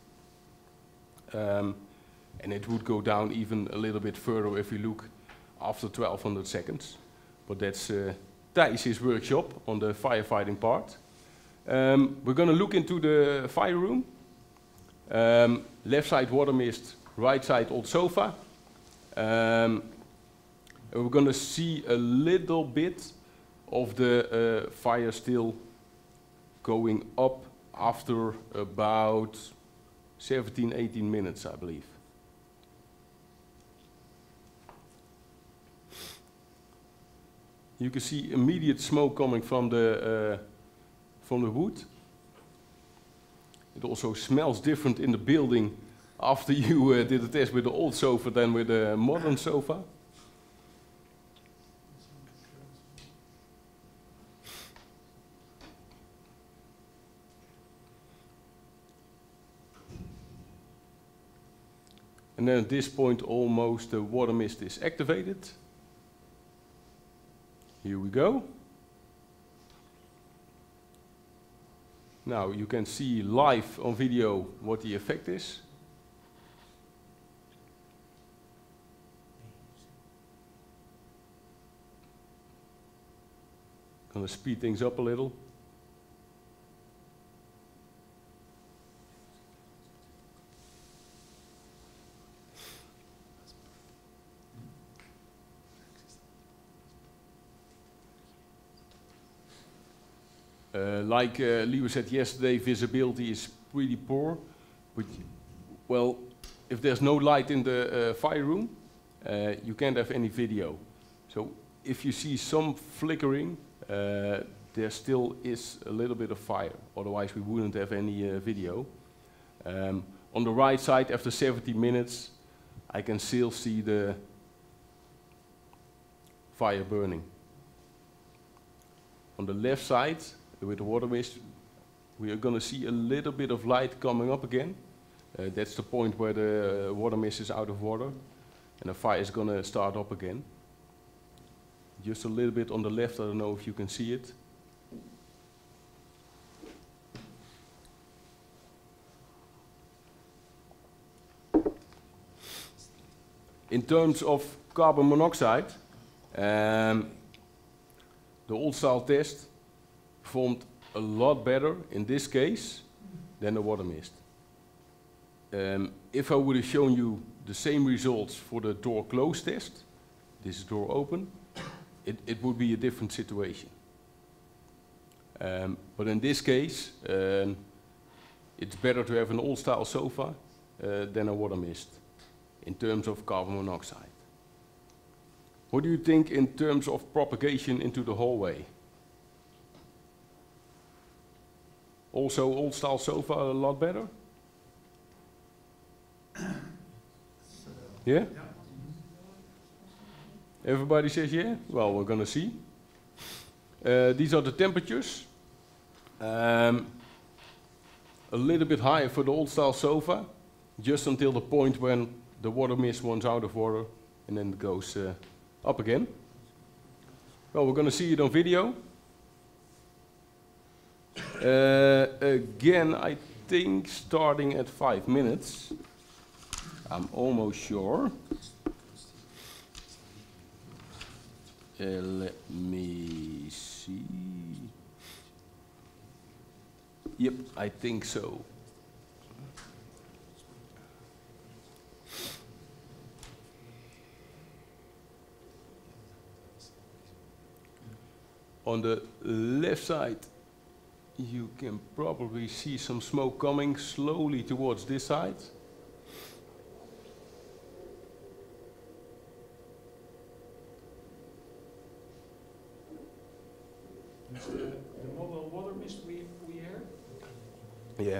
um, and it would go down even a little bit further if we look after twelve hundred seconds. But that's uh, Thijs' workshop on the firefighting part. Um, we're gonna look into the fire room. Um, left side water mist, right side old sofa. Um, and we're gonna see a little bit of the uh, fire still going up after about seventeen, eighteen minutes, I believe. You can see immediate smoke coming from the, uh, from the wood. It also smells different in the building after you uh, did the test with the old sofa than with the modern sofa. And then at this point almost the water mist is activated. Here we go. Now you can see live on video what the effect is. Gonna speed things up a little. Uh, like uh, Leo said yesterday, visibility is pretty poor. But, well, if there's no light in the uh, fire room, uh, you can't have any video. So if you see some flickering, uh, there still is a little bit of fire. Otherwise, we wouldn't have any uh, video. Um, on the right side, after seventy minutes, I can still see the fire burning. On the left side, with the water mist, we are going to see a little bit of light coming up again. Uh, that's the point where the uh, water mist is out of water, and the fire is going to start up again. Just a little bit on the left, I don't know if you can see it. In terms of carbon monoxide, um, the old style test performed a lot better in this case than the water mist. Um, if I would have shown you the same results for the door closed test, this is door open, it, it would be a different situation. Um, but in this case, um, it's better to have an old style sofa uh, than a water mist in terms of carbon monoxide. What do you think in terms of propagation into the hallway? Also old style sofa a lot better? Yeah? Everybody says yeah? Well, we're gonna see. Uh, these are the temperatures. Um, a little bit higher for the old style sofa, just until the point when the water mist runs out of water and then it goes uh, up again. Well, we're gonna see it on video. Uh, again, I think starting at five minutes. I'm almost sure. Uh, let me see. Yep, I think so. On the left side, you can probably see some smoke coming slowly towards this side. It's the, the mobile water mist we, we hear. Yeah.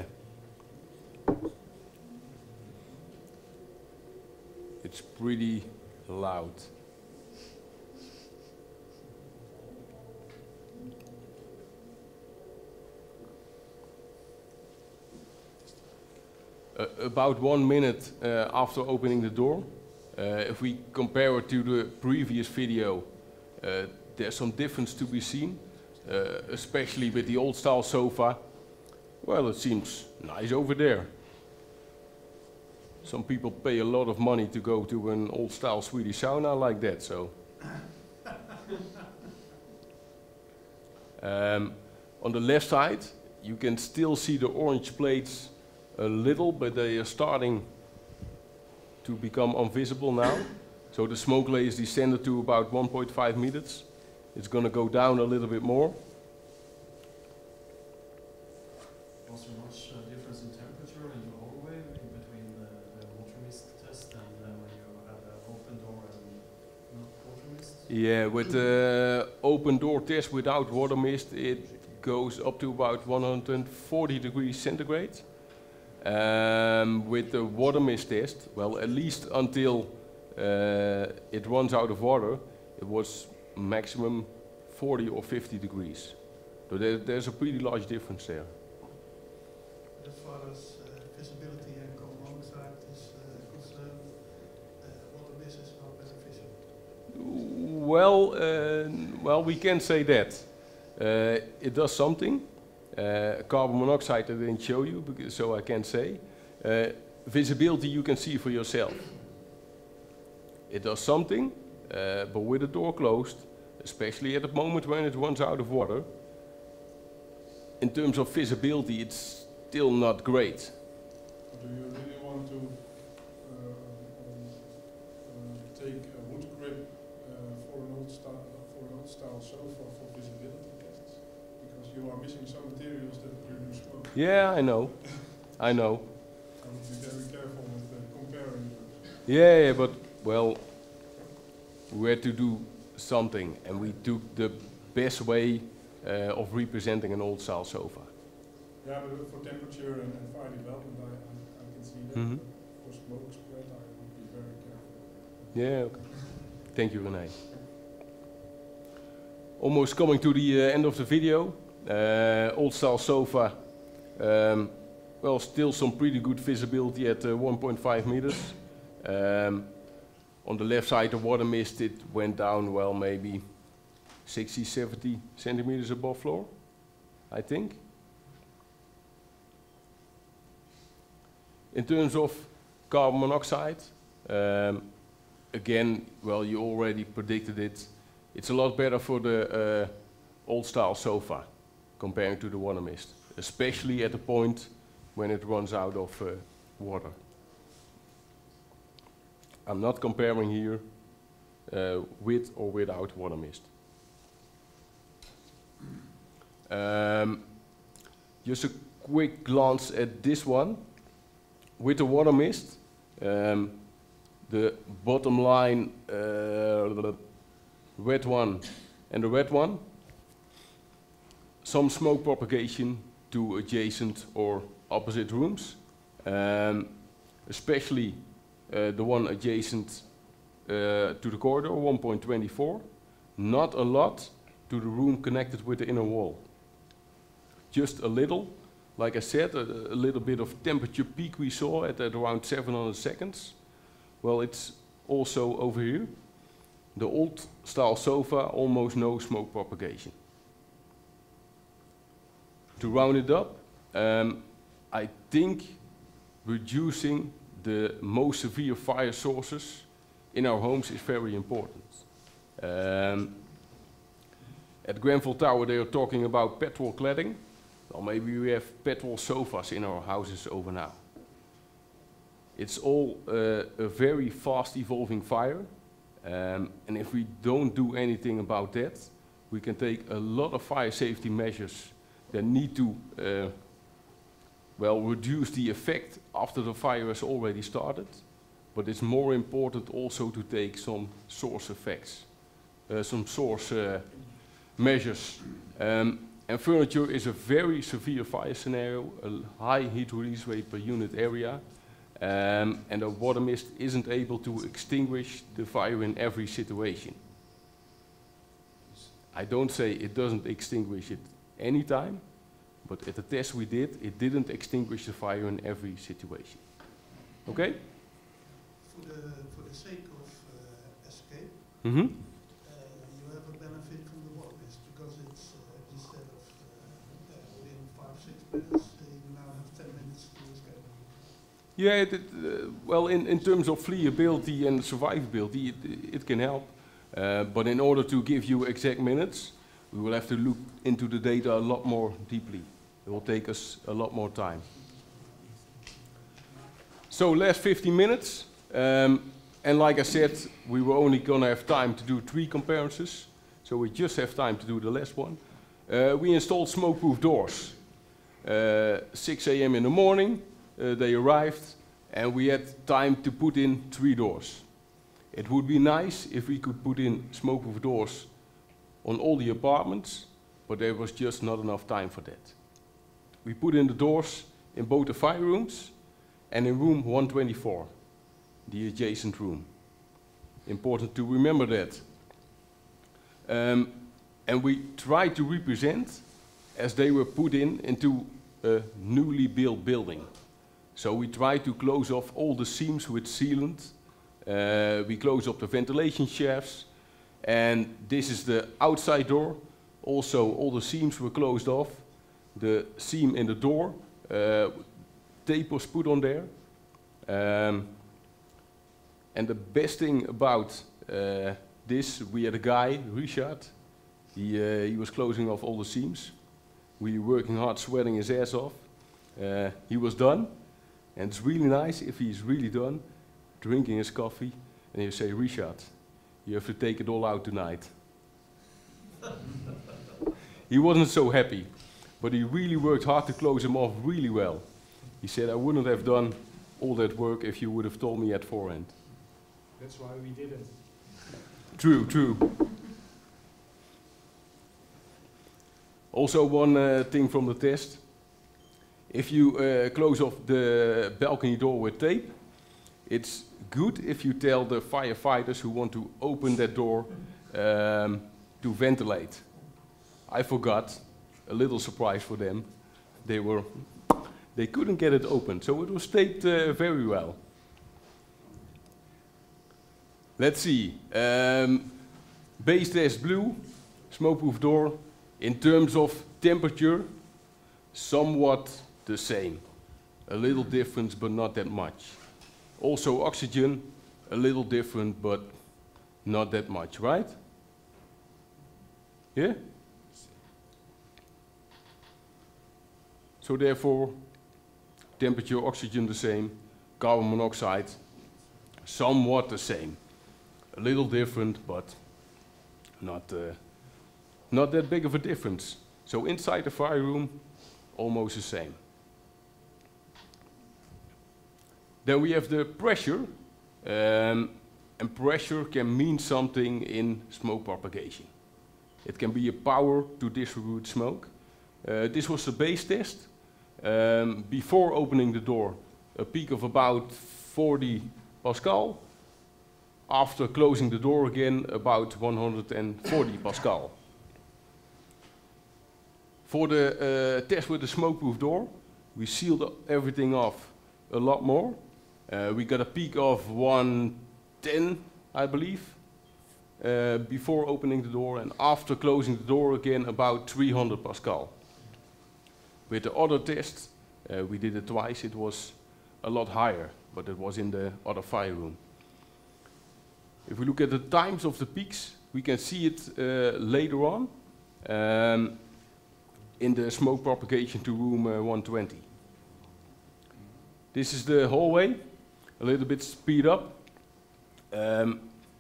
It's pretty loud. Uh, about one minute uh, after opening the door, uh, if we compare it to the previous video, uh, there's some difference to be seen, uh, especially with the old style sofa. Well, it seems nice over there. Some people pay a lot of money to go to an old style Swedish sauna like that, so. um, on the left side, you can still see the orange plates a little, but they are starting to become invisible now. So the smoke layer is descended to about one point five meters. It's going to go down a little bit more. Was there much uh, difference in temperature in the hallway in between the, the water mist test and uh, when you had an open door and not water mist? Yeah, with the open door test without water mist, it goes up to about one hundred forty degrees centigrade. Um, with the water mist test, well, at least until uh, it runs out of water, it was maximum forty or fifty degrees. So there, there's a pretty large difference there. As far as uh, visibility and carbon monoxide is uh, concerned, well, uh, well, we can say that. Uh, it does something. Uh, carbon monoxide I didn't show you, because, so I can't say. Uh, visibility you can see for yourself. It does something, uh, but with the door closed, especially at the moment when it runs out of water, in terms of visibility, it's still not great. Do you really want to uh, um, uh, take a wood grip uh, for an old style for an old style sofa for visibility tests? Because you are missing some materials that produce smoke. Yeah, I know. I know. I would be very careful with uh, comparing those. Yeah, yeah, but well, we had to do something, and we took the best way uh, of representing an old style sofa. Yeah, but for temperature and, and fire development, I, I, I can see that. Mhm. But for smoke spread, I would be very careful. Yeah, okay. Thank you, René. Almost coming to the uh, end of the video. Uh, old style sofa. Um, well, still some pretty good visibility at uh, one point five meters. Um, on the left side, the water mist, it went down, well, maybe sixty, seventy centimeters above floor, I think. In terms of carbon monoxide, um, again, well, you already predicted it. It's a lot better for the uh, old style sofa comparing to the water mist, especially at the point when it runs out of uh, water. I'm not comparing here uh, with or without water mist. Um, just a quick glance at this one. With the water mist, um, the bottom line, uh, the red one and the red one, some smoke propagation to adjacent or opposite rooms, um, especially uh, the one adjacent uh, to the corridor, one point two four. Not a lot to the room connected with the inner wall. Just a little. Like I said, a, a little bit of temperature peak we saw at, at around seven hundred seconds. Well, it's also over here. The old style sofa, almost no smoke propagation. To round it up, um, I think reducing the most severe fire sources in our homes is very important. Um, at Grenfell Tower, they are talking about petrol cladding. Well, maybe we have petrol sofas in our houses over now. It's all uh, a very fast evolving fire. Um, and if we don't do anything about that, we can take a lot of fire safety measures that need to uh, well, reduce the effect after the fire has already started. But it's more important also to take some source effects, uh, some source uh, measures. Um, And furniture is a very severe fire scenario, a high heat release rate per unit area, um, and the water mist isn't able to extinguish the fire in every situation. I don't say it doesn't extinguish it anytime, but at the test we did, it didn't extinguish the fire in every situation. Okay? For the, for the sake of uh, escape, Mm-hmm. uh, you have a benefit from the water mist because it's uh, instead of uh, uh, within five, six minutes, uh, you now have ten minutes to escape. Yeah, it, it, uh, well, in, in terms of fleeability and survivability, it, it can help. Uh, but in order to give you exact minutes, we will have to look into the data a lot more deeply. It will take us a lot more time. So last fifteen minutes, um, and like I said, we were only gonna have time to do three comparisons, so we just have time to do the last one. Uh, we installed smoke-proof doors. Uh, six A M in the morning, uh, they arrived, and we had time to put in three doors. It would be nice if we could put in smoke-proof doors on all the apartments, but there was just not enough time for that. We put in the doors in both the fire rooms and in room one twenty-four, the adjacent room. Important to remember that. Um, and we tried to represent as they were put in into a newly built building. So we tried to close off all the seams with sealant. Uh, we closed up the ventilation shafts, And this is the outside door. Also, all the seams were closed off. The seam in the door, uh, tape was put on there. Um, and the best thing about uh, this, we had a guy, Richard. He, uh, he was closing off all the seams. We were working hard, sweating his ass off. Uh, he was done. And it's really nice if he's really done, drinking his coffee, and you say, Richard, you have to take it all out tonight. He wasn't so happy, but he really worked hard to close him off really well. He said, I wouldn't have done all that work if you would have told me at forehand. That's why we didn't. True, true. Also one uh, thing from the test. If you uh, close off the balcony door with tape, it's good if you tell the firefighters who want to open that door um, to ventilate. I forgot, a little surprise for them. They were, they couldn't get it open, so it was taped uh, very well. Let's see, um, base test blue, smoke-proof door. In terms of temperature, somewhat the same. A little difference, but not that much. Also oxygen, a little different, but not that much, right? Yeah? So therefore, temperature, oxygen the same, carbon monoxide, somewhat the same. A little different, but not, uh, not that big of a difference. So inside the fire room, almost the same. Then we have the pressure, um, and pressure can mean something in smoke propagation. It can be a power to distribute smoke. Uh, this was the base test. Um, before opening the door, a peak of about forty Pascal. After closing the door again, about one hundred forty Pascal. For the uh, test with the smoke-proof door, we sealed everything off a lot more. Uh, we got a peak of one ten, I believe, uh, before opening the door, and after closing the door again, about three hundred Pascal. With the other test, uh, we did it twice, it was a lot higher, but it was in the other fire room. If we look at the times of the peaks, we can see it uh, later on um, in the smoke propagation to room uh, one twenty. This is the hallway, a little bit speed up. Um,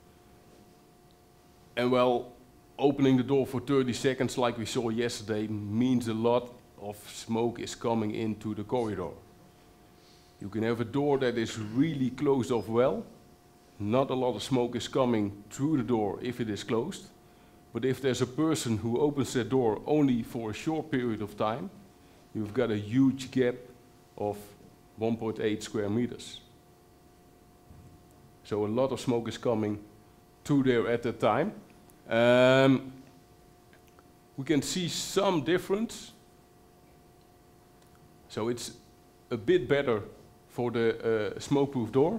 and well, opening the door for thirty seconds like we saw yesterday means a lot of smoke is coming into the corridor. You can have a door that is really closed off well. Not a lot of smoke is coming through the door if it is closed. But if there's a person who opens that door only for a short period of time, you've got a huge gap of one point eight square meters. So a lot of smoke is coming through there at that time. Um, we can see some difference. So it's a bit better for the uh, smoke-proof door,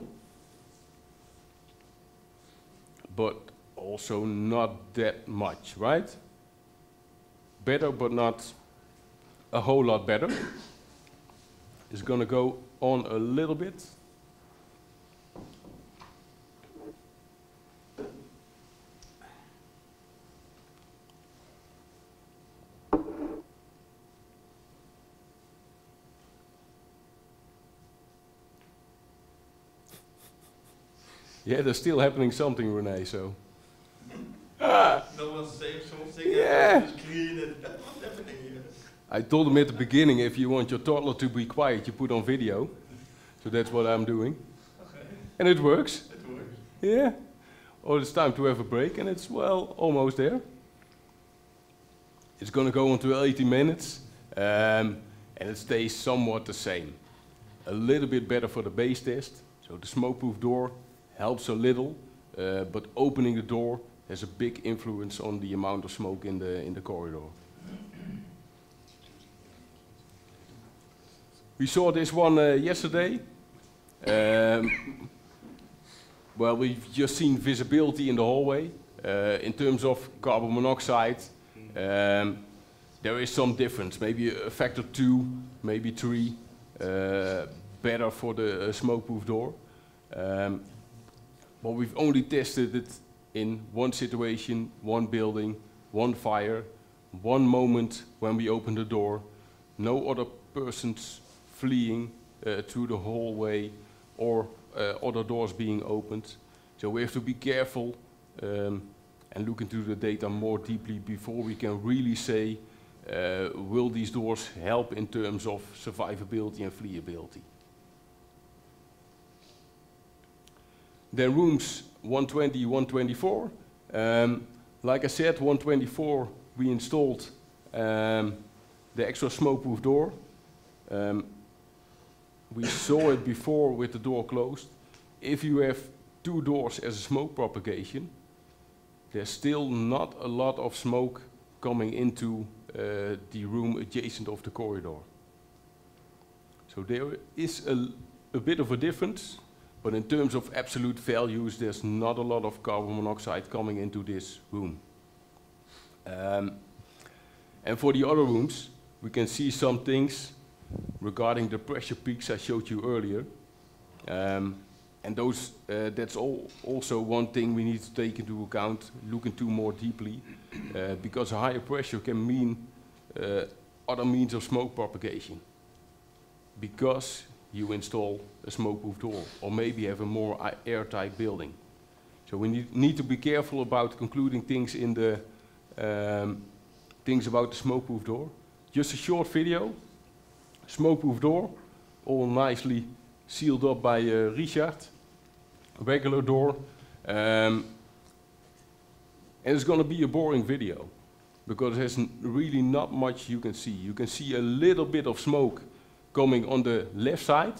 but also not that much, right? Better, but not a whole lot better. It's gonna go on a little bit. Yeah, there's still happening something, Renee, so. Ah, no one's saying something. Yeah. It's clean and what's happening here? I told him at the beginning, if you want your toddler to be quiet, you put on video. So that's what I'm doing. Okay. And it works. It works. Yeah. Oh, it's time to have a break, and it's, well, almost there. It's gonna go on to eighty minutes, um, and it stays somewhat the same. A little bit better for the base test. So the smoke-proof door helps a little, uh, but opening the door has a big influence on the amount of smoke in the in the corridor. We saw this one uh, yesterday. Um, well, we've just seen visibility in the hallway. Uh, in terms of carbon monoxide, um, there is some difference, maybe a factor two, maybe three, uh, better for the uh, smoke-proof door. Um, but we've only tested it in one situation, one building, one fire, one moment when we open the door, no other persons fleeing uh, through the hallway or uh, other doors being opened. So we have to be careful um, and look into the data more deeply before we can really say, uh, will these doors help in terms of survivability and fleeability. Then rooms one twenty, one twenty-four. Um, like I said, one twenty-four we installed um, the extra smoke-proof door. Um, we saw it before with the door closed. If you have two doors as a smoke propagation, there's still not a lot of smoke coming into uh, the room adjacent of the corridor. So there is a, a bit of a difference, but in terms of absolute values, there's not a lot of carbon monoxide coming into this room. Um, and for the other rooms, we can see some things regarding the pressure peaks I showed you earlier. Um, and those, uh, that's all also one thing we need to take into account, look into more deeply, uh, because a higher pressure can mean uh, other means of smoke propagation. Because you install a smoke-proof door, or maybe have a more airtight building. So we need, need to be careful about concluding things in the um, things about the smoke-proof door. Just a short video. Smoke-proof door, all nicely sealed up by uh, Richard. A regular door. Um, and it's going to be a boring video, because there's n really not much you can see. You can see a little bit of smoke coming on the left side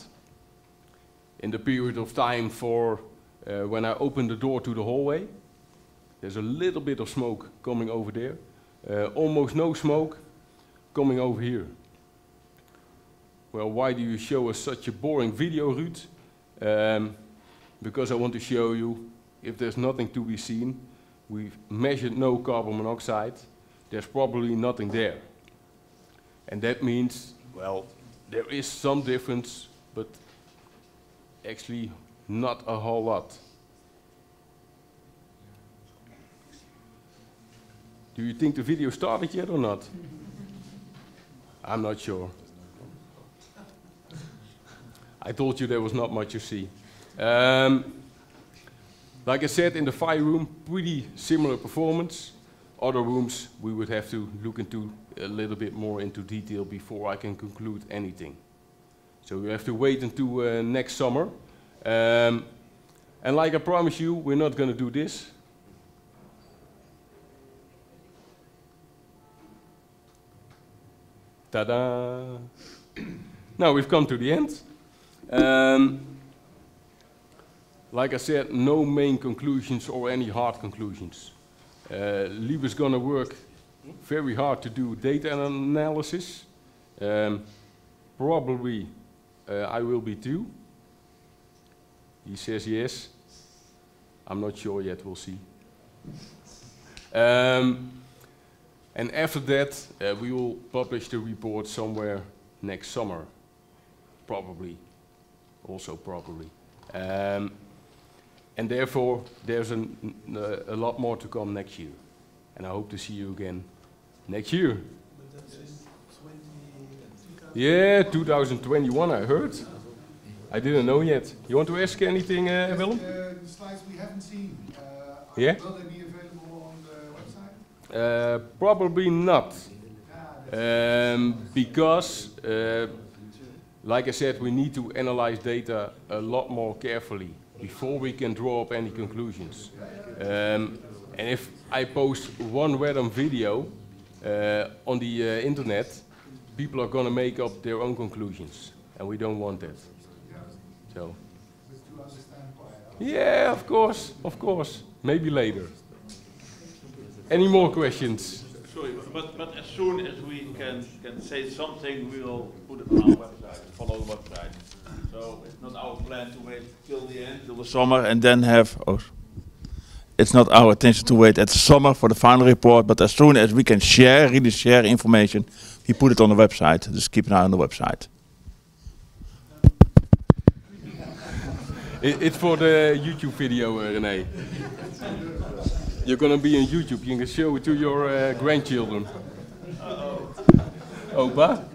in the period of time for uh, when I open the door to the hallway. There's a little bit of smoke coming over there. Uh, almost no smoke coming over here. Well, why do you show us such a boring video, Ruud? Um, because I want to show you if there's nothing to be seen. We've measured no carbon monoxide. There's probably nothing there. And that means, well, there is some difference, but actually not a whole lot. Do you think the video started yet or not? I'm not sure. I told you there was not much to see. Um, like I said, in the fire room, pretty similar performance. Other rooms, we would have to look into a little bit more into detail before I can conclude anything. So we have to wait until uh, next summer. Um, and like I promised you, we're not going to do this. Ta-da! Now we've come to the end. Um, like I said, no main conclusions or any hard conclusions. Uh, Liebe is going to work very hard to do data analysis. Um, probably uh, I will be too. He says yes. I'm not sure yet, we'll see. Um, and after that, uh, we will publish the report somewhere next summer. Probably. Also probably. Um, and therefore, there's an, uh, a lot more to come next year. And I hope to see you again next year. But that's in twenty, Yeah, two thousand twenty-one, I heard. I didn't know yet. You want to ask anything, uh, Willem? Uh, the slides we haven't seen, uh, are- Yeah? will they be available on the website? Uh, probably not. Ah, that's- Um, because, uh, like I said, we need to analyze data a lot more carefully before we can draw up any conclusions. Um, and if I post one random video uh, on the uh, internet, people are going to make up their own conclusions, and we don't want that. So. But to understand why. Yeah, of course, of course. Maybe later. Any more questions? Sorry, but, but as soon as we can, can say something, we will put it on our website, follow the website. So it's not our plan to wait till the end, till the summer, and then have, oh, it's not our intention to wait at the summer for the final report, but as soon as we can share, really share information, we put it on the website. Just keep an eye on the website. It, it's for the YouTube video, uh, René. You're gonna be on YouTube. You can show it to your uh, grandchildren. Uh-oh. Opa?